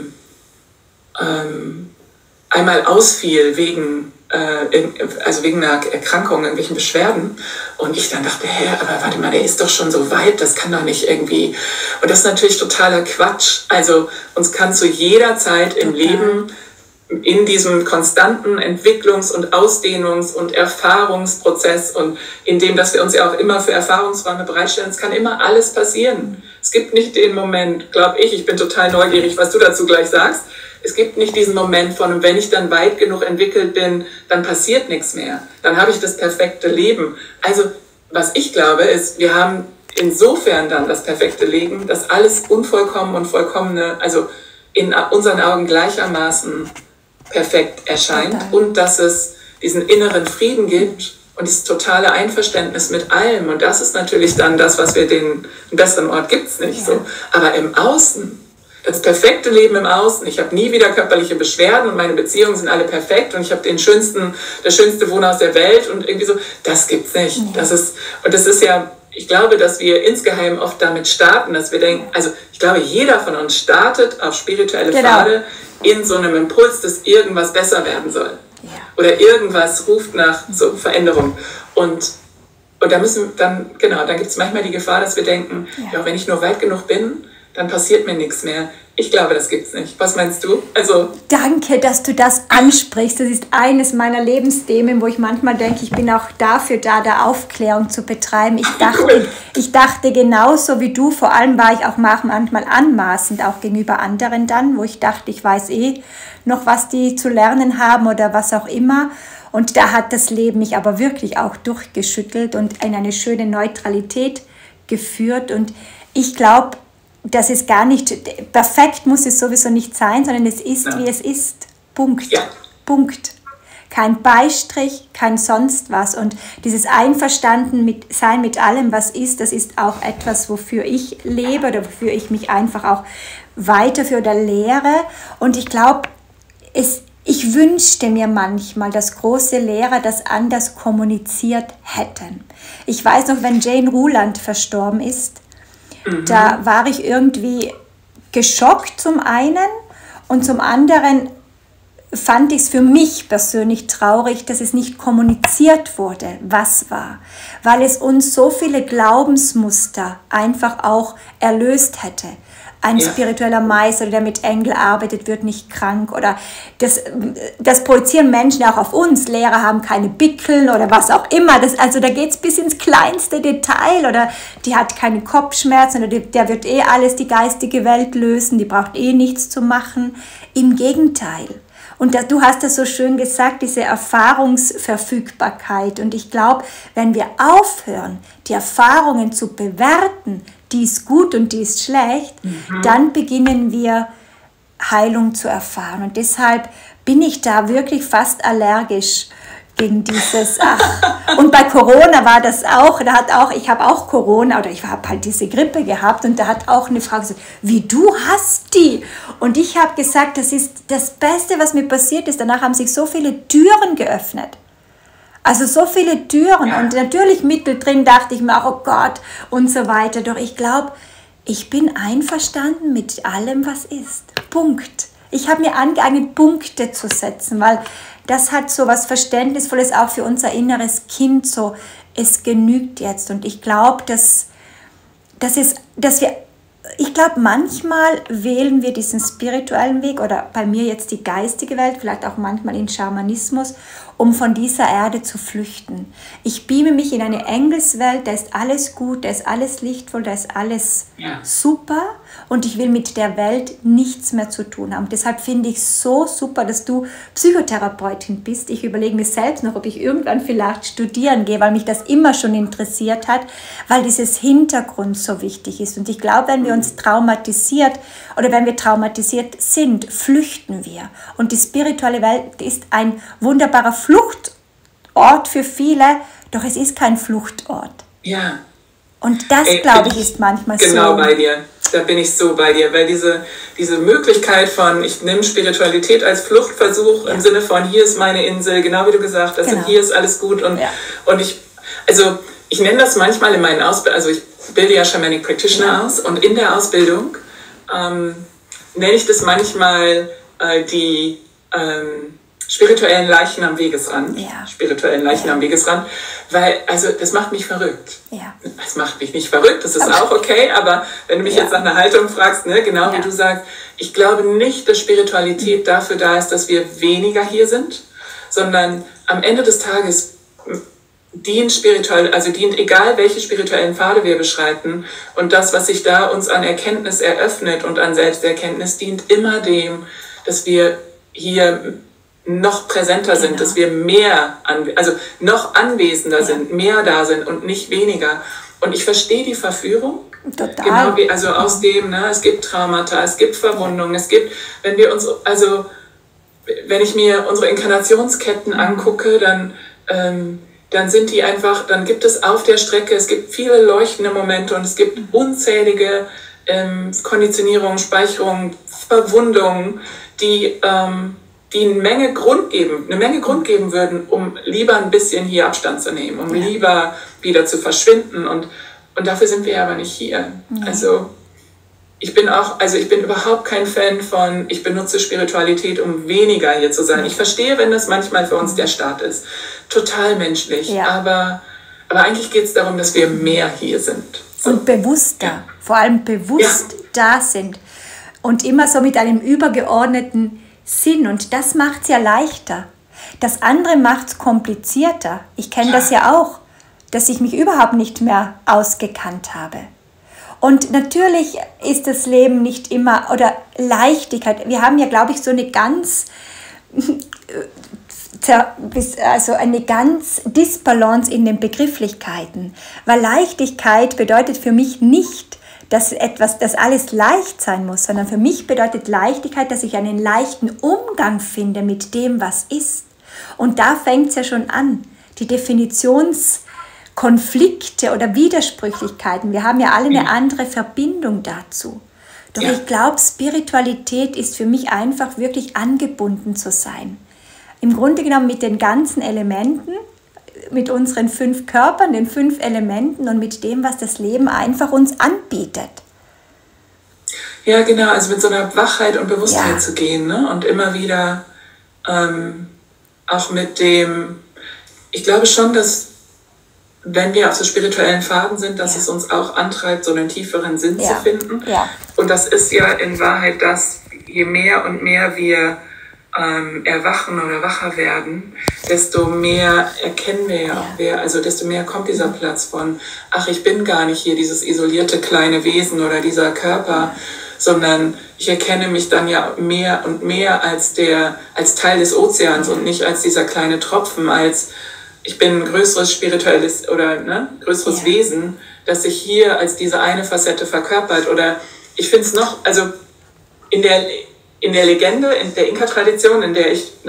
einmal ausfiel wegen einer Erkrankung, irgendwelchen Beschwerden. Und ich dann dachte, aber warte mal, der ist doch schon so weit, das kann doch nicht irgendwie. Und das ist natürlich totaler Quatsch. Also uns kann zu jeder Zeit im Leben in diesem konstanten Entwicklungs- und Ausdehnungs- und Erfahrungsprozess und in dem, dass wir uns ja auch immer für Erfahrungsräume bereitstellen, es kann immer alles passieren. Es gibt nicht den Moment, glaube ich bin total neugierig, was du dazu gleich sagst, es gibt nicht diesen Moment von, wenn ich dann weit genug entwickelt bin, dann passiert nichts mehr. Dann habe ich das perfekte Leben. Also, was ich glaube, ist, wir haben insofern dann das perfekte Leben, dass alles Unvollkommen und Vollkommene, also in unseren Augen gleichermaßen perfekt erscheint und dass es diesen inneren Frieden gibt und dieses totale Einverständnis mit allem. Und das ist natürlich dann das, was wir einen besseren Ort gibt es nicht so. Aber im Außen, das perfekte Leben im Außen, ich habe nie wieder körperliche Beschwerden und meine Beziehungen sind alle perfekt und ich habe das schönste Wohnhaus der Welt und irgendwie so, das gibt's nicht. Das ist ja, ich glaube, dass wir insgeheim oft damit starten, dass wir denken, also ich glaube, jeder von uns startet auf spirituelle Pfade in so einem Impuls, dass irgendwas besser werden soll. Ja. Oder irgendwas ruft nach so Veränderung. Und da dann gibt es manchmal die Gefahr, dass wir denken, wenn ich nur weit genug bin, dann passiert mir nichts mehr. Ich glaube, das gibt's nicht. Was meinst du? Danke, dass du das ansprichst. Das ist eines meiner Lebensthemen, wo ich manchmal denke, ich bin auch dafür da, Aufklärung zu betreiben. Ich dachte genauso wie du, vor allem war ich auch manchmal anmaßend, auch gegenüber anderen dann, wo ich dachte, ich weiß noch, was die zu lernen haben oder was auch immer. Und da hat das Leben mich aber wirklich auch durchgeschüttelt und in eine schöne Neutralität geführt. Und ich glaube, das ist gar nicht, perfekt muss es sowieso nicht sein, sondern es ist, wie es ist. Punkt. Ja. Punkt. Kein Beistrich, kein sonst was. Und dieses Einverstanden sein mit allem, was ist, das ist auch etwas, wofür ich lebe oder wofür ich mich einfach auch weiterführe oder lehre. Und ich glaube, ich wünschte mir manchmal, dass große Lehrer das anders kommuniziert hätten. Ich weiß noch, wenn Jane Ruland verstorben ist, da war ich irgendwie geschockt zum einen und zum anderen fand ich es für mich persönlich traurig, dass es nicht kommuniziert wurde, was war, weil es uns so viele Glaubensmuster einfach auch erlöst hätte. Ein spiritueller Meister, der mit Engel arbeitet, wird nicht krank. Oder das projizieren Menschen auch auf uns. Lehrer haben keine Bickeln oder was auch immer. Also da geht es bis ins kleinste Detail. Oder die hat keine Kopfschmerzen oder der wird alles die geistige Welt lösen. Die braucht nichts zu machen. Im Gegenteil. Und du hast das so schön gesagt, diese Erfahrungsverfügbarkeit. Und ich glaube, wenn wir aufhören, die Erfahrungen zu bewerten, die ist gut und die ist schlecht, dann beginnen wir Heilung zu erfahren. Und deshalb bin ich da wirklich fast allergisch gegen dieses, Und bei Corona war das auch, ich habe auch Corona oder ich habe halt diese Grippe gehabt und da hat auch eine Frau gesagt, wie du hast die? Und ich habe gesagt, das ist das Beste, was mir passiert ist. Danach haben sich so viele Türen geöffnet. Also so viele Türen und natürlich mittendrin dachte ich mir auch, oh Gott und so weiter. Doch ich glaube, ich bin einverstanden mit allem, was ist. Punkt. Ich habe mir angeeignet, Punkte zu setzen, weil das hat so was Verständnisvolles auch für unser inneres Kind. So, es genügt jetzt. Und ich glaube, ich glaube, manchmal wählen wir diesen spirituellen Weg oder bei mir jetzt die geistige Welt, vielleicht auch manchmal in Schamanismus, um von dieser Erde zu flüchten. Ich beame mich in eine Engelswelt, da ist alles gut, da ist alles lichtvoll, da ist alles super und ich will mit der Welt nichts mehr zu tun haben. Deshalb finde ich es so super, dass du Psychotherapeutin bist. Ich überlege mir selbst noch, ob ich irgendwann vielleicht studieren gehe, weil mich das immer schon interessiert hat, weil dieses Hintergrund so wichtig ist. Und ich glaube, wenn wir uns traumatisiert oder wenn wir traumatisiert sind, flüchten wir. Und die spirituelle Welt ist ein wunderbarer Fluchtort für viele, doch es ist kein Fluchtort. Ja. Und das, glaube ich, ist manchmal genau so. Genau bei dir. Da bin ich so bei dir, weil diese Möglichkeit von, ich nehme Spiritualität als Fluchtversuch im Sinne von, hier ist meine Insel, genau wie du gesagt hast, und hier ist alles gut. Und ich nenne das manchmal in meinen Ausbildungen, also ich bilde ja Shamanic Practitioner aus und in der Ausbildung nenne ich das manchmal die spirituellen Leichen am Wegesrand. Spirituellen Leichen am Wegesrand, weil, also das macht mich verrückt. Das macht mich nicht verrückt, das ist auch okay, aber wenn du mich jetzt nach einer Haltung fragst, ne, genau wie du sagst, ich glaube nicht, dass Spiritualität dafür da ist, dass wir weniger hier sind, sondern am Ende des Tages dient egal welche spirituellen Pfade wir beschreiten und das, was sich da uns an Erkenntnis eröffnet und an Selbsterkenntnis, dient immer dem, dass wir hier noch präsenter sind, dass wir noch anwesender sind, mehr da sind und nicht weniger. Und ich verstehe die Verführung. Total. Genau wie, also aus dem, ne, es gibt Traumata, es gibt Verwundungen, es gibt, wenn ich mir unsere Inkarnationsketten angucke, dann sind die einfach, dann gibt es auf der Strecke, es gibt viele leuchtende Momente und es gibt unzählige Konditionierungen, Speicherungen, Verwundungen, die eine Menge Grund geben würden, um lieber ein bisschen hier Abstand zu nehmen, um lieber wieder zu verschwinden. Und dafür sind wir aber nicht hier. Also ich bin überhaupt kein Fan von, ich benutze Spiritualität, um weniger hier zu sein. Ich verstehe, wenn das manchmal für uns der Start ist. Total menschlich. Aber eigentlich geht es darum, dass wir mehr hier sind. So. Und bewusster, vor allem bewusst da sind. Und immer so mit einem übergeordneten Sinn. Und das macht es ja leichter. Das andere macht es komplizierter. Ich kenne das ja auch, dass ich mich überhaupt nicht mehr ausgekannt habe. Und natürlich ist das Leben nicht immer, oder Leichtigkeit. Wir haben ja, glaube ich, so eine ganz Disbalance in den Begrifflichkeiten. Weil Leichtigkeit bedeutet für mich nicht, dass dass alles leicht sein muss, sondern für mich bedeutet Leichtigkeit, dass ich einen leichten Umgang finde mit dem, was ist. Und da fängt es ja schon an, die Definitionskonflikte oder Widersprüchlichkeiten. Wir haben ja alle eine andere Verbindung dazu. Doch ich glaube, Spiritualität ist für mich einfach wirklich angebunden zu sein. Im Grunde genommen mit den ganzen Elementen, mit unseren 5 Körpern, den 5 Elementen und mit dem, was das Leben einfach uns anbietet. Ja, genau, also mit so einer Wachheit und Bewusstheit zu gehen, ne? Und immer wieder auch mit dem, ich glaube schon, dass wenn wir auf so spirituellen Faden sind, dass es uns auch antreibt, so einen tieferen Sinn zu finden. Ja. Und das ist ja in Wahrheit das, je mehr und mehr wir erwachen oder wacher werden, desto mehr erkennen wir ja auch, also desto mehr kommt dieser Platz von, ach, ich bin gar nicht hier dieses isolierte kleine Wesen oder dieser Körper, sondern ich erkenne mich dann ja mehr und mehr als Teil des Ozeans und nicht als dieser kleine Tropfen, als ich bin ein größeres spirituelles oder größeres Wesen, das sich hier als diese eine Facette verkörpert. Oder ich finde es noch, also in der Legende, in der Inka-Tradition, in der ich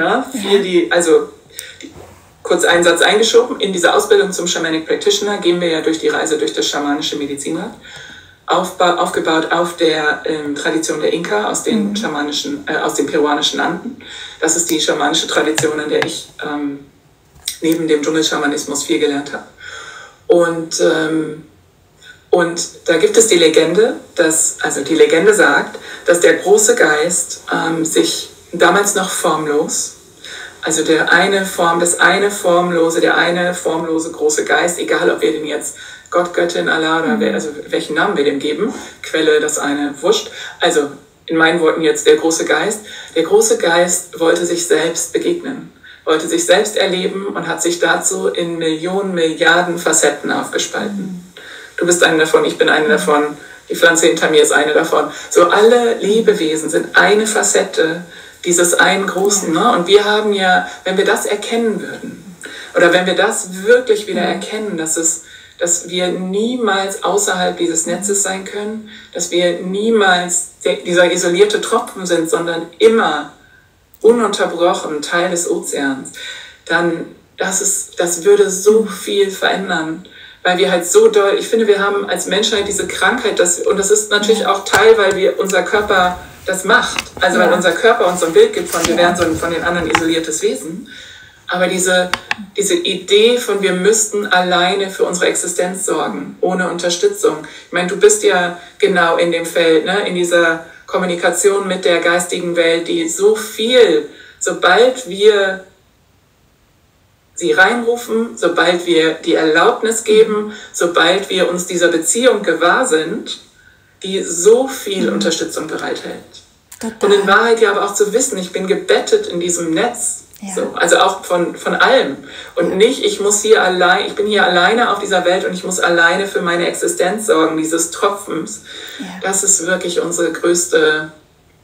kurz einen Satz eingeschoben, in dieser Ausbildung zum Shamanic Practitioner gehen wir ja durch die Reise durch das schamanische Medizinrad, aufgebaut auf der Tradition der Inka aus den aus den peruanischen Anden. Das ist die schamanische Tradition, in der ich neben dem Dschungelschamanismus viel gelernt habe. Und da gibt es die Legende, die Legende sagt, dass der große Geist sich damals noch formlos, also der eine formlose große Geist, egal ob wir den jetzt Gott, Göttin, Allah oder welchen Namen wir dem geben, Quelle, das eine, wurscht, also in meinen Worten jetzt der große Geist wollte sich selbst begegnen, wollte sich selbst erleben und hat sich dazu in Millionen, Milliarden Facetten aufgespalten. Du bist eine davon, ich bin eine davon, die Pflanze hinter mir ist eine davon. So alle Lebewesen sind eine Facette dieses einen Großen. Ne? Und wir haben ja, wenn wir das erkennen würden, oder wenn wir das wirklich wieder erkennen, dass wir niemals außerhalb dieses Netzes sein können, dass wir niemals dieser isolierte Tropfen sind, sondern immer ununterbrochen Teil des Ozeans, dann das würde so viel verändern, weil wir halt so doll, ich finde, wir haben als Menschheit diese Krankheit, und das ist natürlich auch Teil, weil unser Körper das macht, also weil unser Körper uns so ein Bild gibt von, wir wären so ein von den anderen isoliertes Wesen, aber diese Idee von, wir müssten alleine für unsere Existenz sorgen, ohne Unterstützung. Ich meine, du bist ja genau in dem Feld, ne, in dieser Kommunikation mit der geistigen Welt, die so viel, sobald wir sie reinrufen, sobald wir die Erlaubnis geben, sobald wir uns dieser Beziehung gewahr sind, die so viel Unterstützung bereithält. Total. Und in Wahrheit ja aber auch zu wissen, ich bin gebettet in diesem Netz, so, also auch von allem. Und nicht, ich bin hier alleine auf dieser Welt und ich muss alleine für meine Existenz sorgen, dieses Tropfens. Ja. Das ist wirklich unsere größte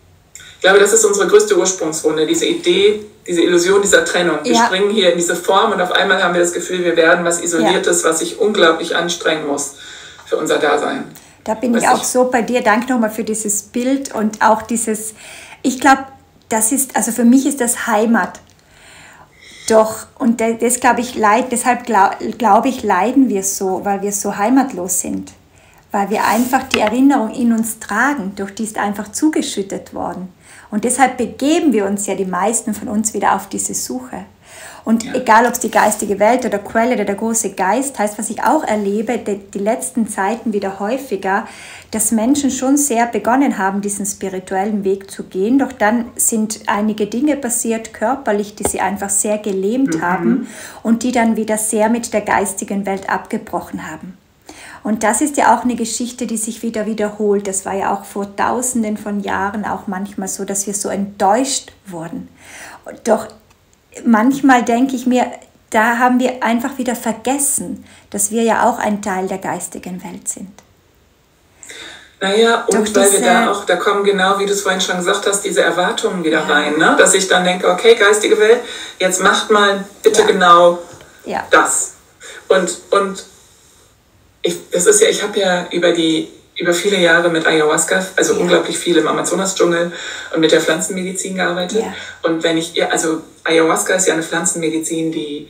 Ursprungswunde, diese Idee, diese Illusion dieser Trennung. Wir springen hier in diese Form und auf einmal haben wir das Gefühl, wir werden was Isoliertes, was sich unglaublich anstrengen muss für unser Dasein. Da bin ich auch so bei dir. Danke nochmal für dieses Bild und auch dieses, ich glaube, also für mich ist das Heimat. Doch, und das deshalb glaube ich, leiden wir so, weil wir so heimatlos sind. Weil wir einfach die Erinnerung in uns tragen, durch die ist einfach zugeschüttet worden. Und deshalb begeben wir uns ja, die meisten von uns, wieder auf diese Suche. Und egal, ob es die geistige Welt oder Quelle oder der große Geist heißt, was ich auch erlebe, die letzten Zeiten wieder häufiger, dass Menschen schon sehr begonnen haben, diesen spirituellen Weg zu gehen. Doch dann sind einige Dinge passiert, körperlich, die sie einfach sehr gelähmt haben und die dann wieder sehr mit der geistigen Welt abgebrochen haben. Und das ist ja auch eine Geschichte, die sich wieder wiederholt. Das war ja auch vor Tausenden von Jahren auch manchmal so, dass wir so enttäuscht wurden. Doch manchmal denke ich mir, da haben wir einfach wieder vergessen, dass wir ja auch ein Teil der geistigen Welt sind. Naja, und weil wir da kommen genau, wie du es vorhin schon gesagt hast, diese Erwartungen wieder rein, ne? Dass ich dann denke, okay, geistige Welt, jetzt macht mal bitte genau das. Und ich habe ja über die über viele Jahre mit Ayahuasca, also unglaublich viel im Amazonas-Dschungel und mit der Pflanzenmedizin gearbeitet. Ja. Und also Ayahuasca ist ja eine Pflanzenmedizin, die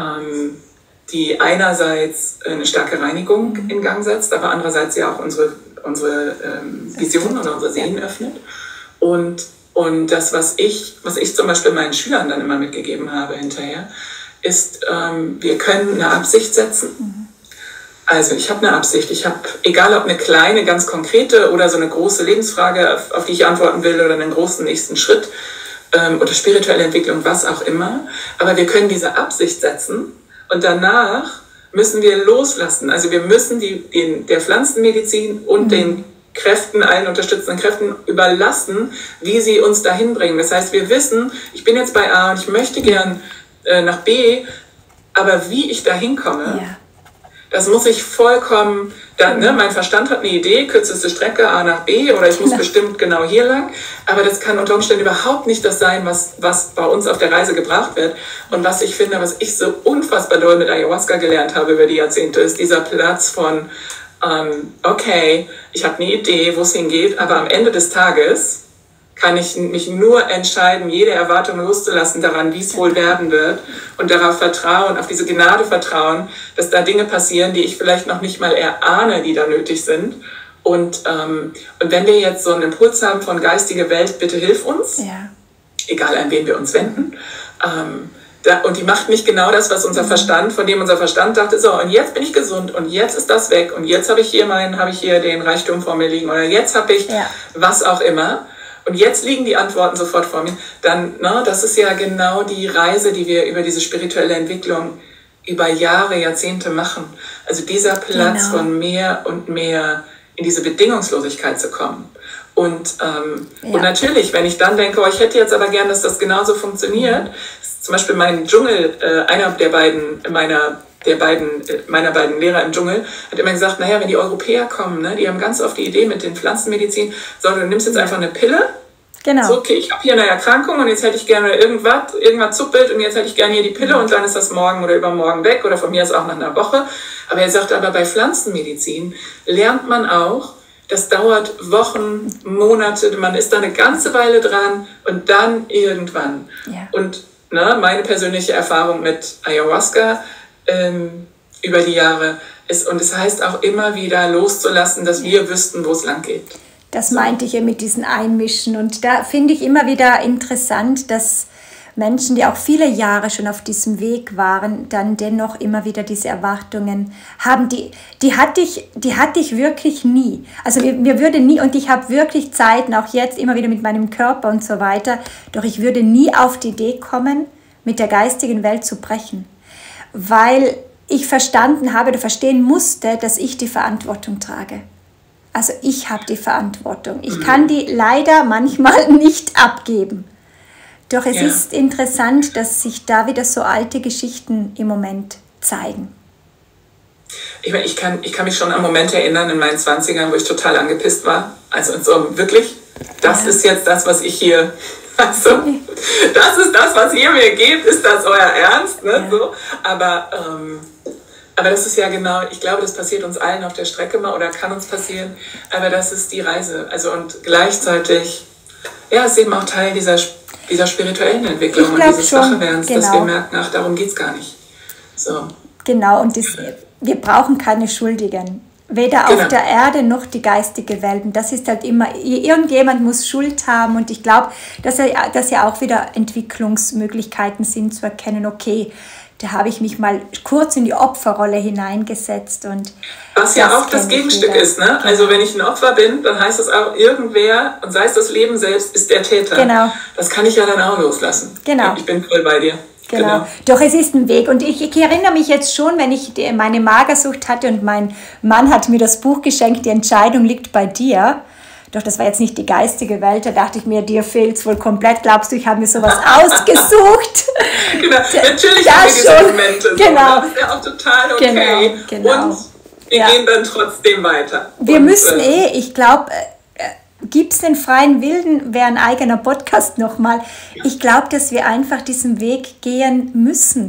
einerseits eine starke Reinigung in Gang setzt, aber andererseits ja auch unsere Visionen oder unsere Seelen öffnet. Und das, was ich zum Beispiel meinen Schülern dann immer mitgegeben habe hinterher, ist, wir können eine Absicht setzen. Also ich habe eine Absicht. Egal ob eine kleine, ganz konkrete oder so eine große Lebensfrage, auf die ich antworten will, oder einen großen nächsten Schritt oder spirituelle Entwicklung, was auch immer. Aber wir können diese Absicht setzen und danach müssen wir loslassen. Also wir müssen der Pflanzenmedizin und den Kräften, allen unterstützenden Kräften überlassen, wie sie uns dahin bringen. Das heißt, wir wissen, ich bin jetzt bei A und ich möchte gern nach B, aber wie ich da hinkomme, das muss ich vollkommen, mein Verstand hat eine Idee, kürzeste Strecke A nach B, oder ich muss bestimmt genau hier lang, aber das kann unter Umständen überhaupt nicht das sein, was bei uns auf der Reise gebracht wird. Und was ich finde, was ich so unfassbar doll mit Ayahuasca gelernt habe über die Jahrzehnte, ist dieser Platz von, okay, ich habe eine Idee, wo es hingeht, aber am Ende des Tages kann ich mich nur entscheiden, jede Erwartung loszulassen daran, wie es wohl werden wird, und darauf vertrauen, auf diese Gnade vertrauen, dass da Dinge passieren, die ich vielleicht noch nicht mal erahne, die da nötig sind. Und wenn wir jetzt so einen Impuls haben von geistige Welt, bitte hilf uns, egal an wen wir uns wenden, und die macht nicht genau das, was von dem unser Verstand dachte, so, und jetzt bin ich gesund und jetzt ist das weg und jetzt habe ich hier den Reichtum vor mir liegen oder jetzt habe ich was auch immer und jetzt liegen die Antworten sofort vor mir, dann, das ist ja genau die Reise, die wir über diese spirituelle Entwicklung über Jahre, Jahrzehnte machen. Also dieser Platz von mehr und mehr in diese Bedingungslosigkeit zu kommen. Und natürlich, wenn ich dann denke, ich hätte jetzt aber gern, dass das genauso funktioniert, zum Beispiel mein Dschungel, einer meiner beiden Lehrer im Dschungel hat immer gesagt, naja, wenn die Europäer kommen, die haben ganz oft die Idee mit den Pflanzenmedizin, so, du nimmst jetzt einfach eine Pille, so, okay, ich habe hier eine Erkrankung und jetzt hätte ich gerne irgendwas zuppelt und jetzt hätte ich gerne hier die Pille und dann ist das morgen oder übermorgen weg oder von mir ist auch nach einer Woche. Aber er sagt, aber bei Pflanzenmedizin lernt man auch, das dauert Wochen, Monate, man ist da eine ganze Weile dran und dann irgendwann. Und meine persönliche Erfahrung mit Ayahuasca über die Jahre ist, und es heißt auch immer wieder loszulassen, dass wir wüssten, wo es lang geht. Das meinte ich ja mit diesen Einmischen. Und da finde ich immer wieder interessant, dass Menschen, die auch viele Jahre schon auf diesem Weg waren, dann dennoch immer wieder diese Erwartungen haben. Die hatte ich wirklich nie. Also mir würde nie, und ich habe wirklich Zeiten, auch jetzt immer wieder mit meinem Körper und so weiter, doch ich würde nie auf die Idee kommen, mit der geistigen Welt zu brechen. Weil ich verstanden habe oder verstehen musste, dass ich die Verantwortung trage. Also ich habe die Verantwortung. Ich kann die leider manchmal nicht abgeben. Doch es ist interessant, dass sich da wieder so alte Geschichten im Moment zeigen. Ich kann mich schon an Momente erinnern in meinen 20ern, wo ich total angepisst war. Also so wirklich, das ist jetzt das, was ich hier... Also, das ist das, was ihr mir gebt, ist das euer Ernst? Ne? So. Aber das ist ja genau, ich glaube, das passiert uns allen auf der Strecke mal oder kann uns passieren, aber das ist die Reise. Also und gleichzeitig, ist eben auch Teil dieser spirituellen Entwicklung und dieses Wachwerdens, dass wir merken, darum geht es gar nicht. So. Genau, und wir brauchen keine Schuldigen. Weder auf der Erde noch die geistige Welt. Und das ist halt immer, irgendjemand muss Schuld haben. Und ich glaube, dass ja auch wieder Entwicklungsmöglichkeiten sind, zu erkennen, okay, da habe ich mich mal kurz in die Opferrolle hineingesetzt. Und was ja auch das Gegenstück ist, ne? Also wenn ich ein Opfer bin, dann heißt das auch, irgendwer, und sei es das Leben selbst, ist der Täter. Genau. Das kann ich ja dann auch loslassen. Genau. Ich bin voll bei dir. Genau. Doch es ist ein Weg. Und ich erinnere mich jetzt schon, wenn ich meine Magersucht hatte und mein Mann hat mir das Buch geschenkt, die Entscheidung liegt bei dir. Doch das war jetzt nicht die geistige Welt, da dachte ich mir, dir fehlt es wohl komplett. Glaubst du, ich habe mir sowas ausgesucht? Genau, natürlich haben wir diese Momente. Genau. Das ist ja auch total okay. Genau. Und wir gehen dann trotzdem weiter. Wir müssen ich glaube, gibt es den freien Willen, wäre ein eigener Podcast nochmal. Ich glaube, dass wir einfach diesen Weg gehen müssen.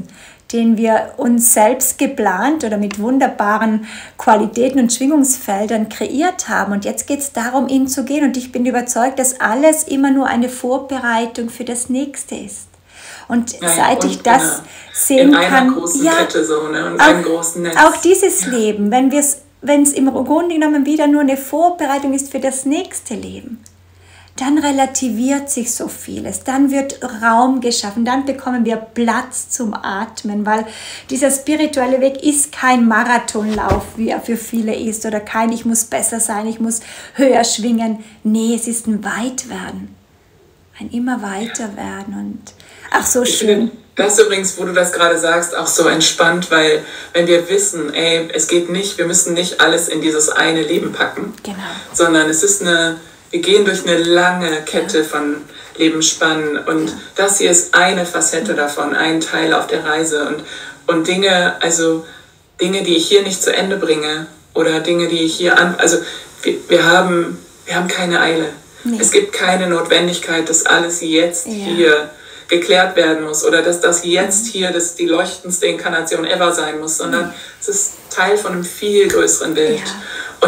den wir uns selbst geplant oder mit wunderbaren Qualitäten und Schwingungsfeldern kreiert haben. Und jetzt geht es darum, ihn zu gehen. Und ich bin überzeugt, dass alles immer nur eine Vorbereitung für das Nächste ist. Und seit ich das sehen kann, in einer großen Kette so, ne? Und einem großen Netz. Auch dieses Leben, wenn es im Grunde genommen wieder nur eine Vorbereitung ist für das nächste Leben, dann relativiert sich so vieles, dann wird Raum geschaffen, dann bekommen wir Platz zum Atmen, weil dieser spirituelle Weg ist kein Marathonlauf, wie er für viele ist, oder kein ich muss besser sein, ich muss höher schwingen. Nee, es ist ein Weitwerden, ein immer weiter werden und ach so schön. Das ist übrigens, wo du das gerade sagst, auch so entspannt, weil wenn wir wissen, ey, es geht nicht, wir müssen nicht alles in dieses eine Leben packen, genau, sondern es ist wir gehen durch eine lange Kette von Lebensspannen und das hier ist eine Facette davon, ein Teil auf der Reise und Dinge, die ich hier nicht zu Ende bringe oder Dinge, die ich hier wir haben keine Eile. Nee. Es gibt keine Notwendigkeit, dass alles jetzt hier geklärt werden muss oder dass das jetzt hier die leuchtendste Inkarnation ever sein muss, sondern es ist Teil von einem viel größeren Bild. Ja. Und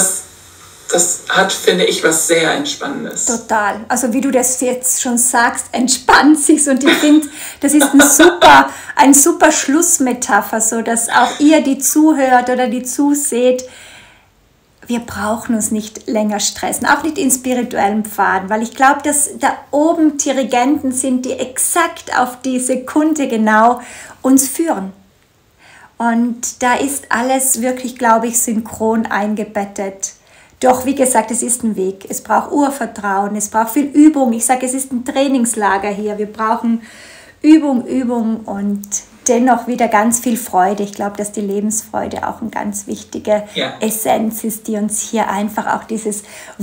das hat, finde ich, was sehr Entspannendes. Total. Also wie du das jetzt schon sagst, entspannt sich und ich finde, das ist ein super Schlussmetapher, so dass auch ihr, die zuhört oder die zuseht, wir brauchen uns nicht länger stressen, auch nicht in spirituellem Pfaden, weil ich glaube, dass da oben Dirigenten sind, die exakt auf die Sekunde genau uns führen. Und da ist alles wirklich, glaube ich, synchron eingebettet. Doch, wie gesagt, es ist ein Weg. Es braucht Urvertrauen, es braucht viel Übung. Ich sage, es ist ein Trainingslager hier. Wir brauchen Übung und dennoch wieder ganz viel Freude. Ich glaube, dass die Lebensfreude auch eine ganz wichtige Essenz ist, die uns hier einfach auch dieses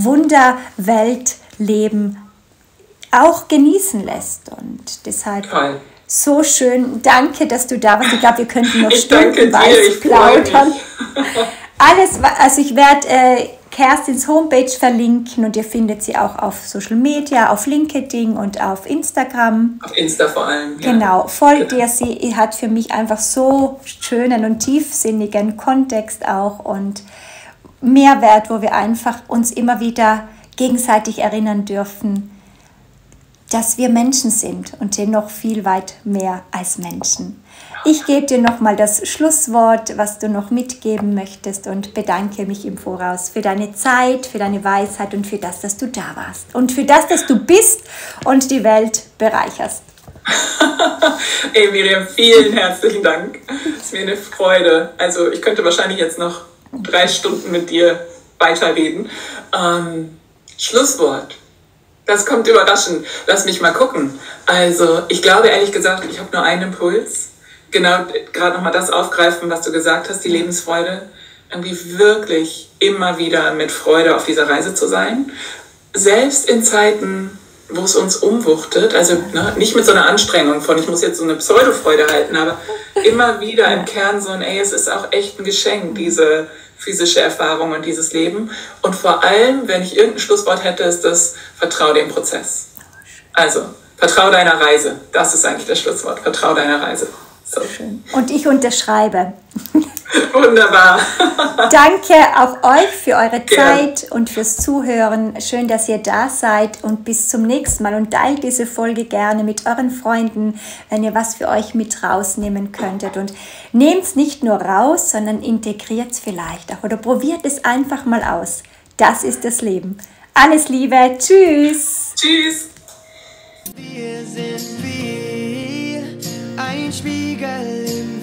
Wunderweltleben auch genießen lässt. Und deshalb so schön. Danke, dass du da warst. Ich glaube, wir könnten noch stundenweise plaudern. Ich werde Kerstins Homepage verlinken und ihr findet sie auch auf Social Media, auf LinkedIn und auf Instagram. Auf Insta vor allem. Ja. Genau, folgt ihr. Sie hat für mich einfach so schönen und tiefsinnigen Kontext auch und Mehrwert, wo wir einfach uns immer wieder gegenseitig erinnern dürfen, dass wir Menschen sind und dennoch viel weit mehr als Menschen. Ich gebe dir nochmal das Schlusswort, was du noch mitgeben möchtest und bedanke mich im Voraus für deine Zeit, für deine Weisheit und für das, dass du da warst und für das, dass du bist und die Welt bereicherst. Ey Miriam, vielen herzlichen Dank. Es ist mir eine Freude. Also ich könnte wahrscheinlich jetzt noch 3 Stunden mit dir weiterreden. Schlusswort. Das kommt überraschend. Lass mich mal gucken. Also ich glaube ehrlich gesagt, ich habe nur einen Impuls. Genau, gerade nochmal das aufgreifen, was du gesagt hast, die Lebensfreude. Irgendwie wirklich immer wieder mit Freude auf dieser Reise zu sein. Selbst in Zeiten, wo es uns umwuchtet, also nicht mit so einer Anstrengung von, ich muss jetzt so eine Pseudofreude halten, aber immer wieder im Kern so es ist auch echt ein Geschenk, diese physische Erfahrung und dieses Leben. Und vor allem, wenn ich irgendein Schlusswort hätte, ist das, vertrau dem Prozess. Also, vertrau deiner Reise. Das ist eigentlich das Schlusswort. Vertrau deiner Reise. So. Schön. Und ich unterschreibe. Wunderbar. Danke auch euch für eure Zeit und fürs Zuhören. Schön, dass ihr da seid und bis zum nächsten Mal. Und teilt diese Folge gerne mit euren Freunden, wenn ihr was für euch mit rausnehmen könntet. Und nehmt es nicht nur raus, sondern integriert es vielleicht auch oder probiert es einfach mal aus. Das ist das Leben. Alles Liebe. Tschüss. Tschüss. Wir sind wie ein Spiegel im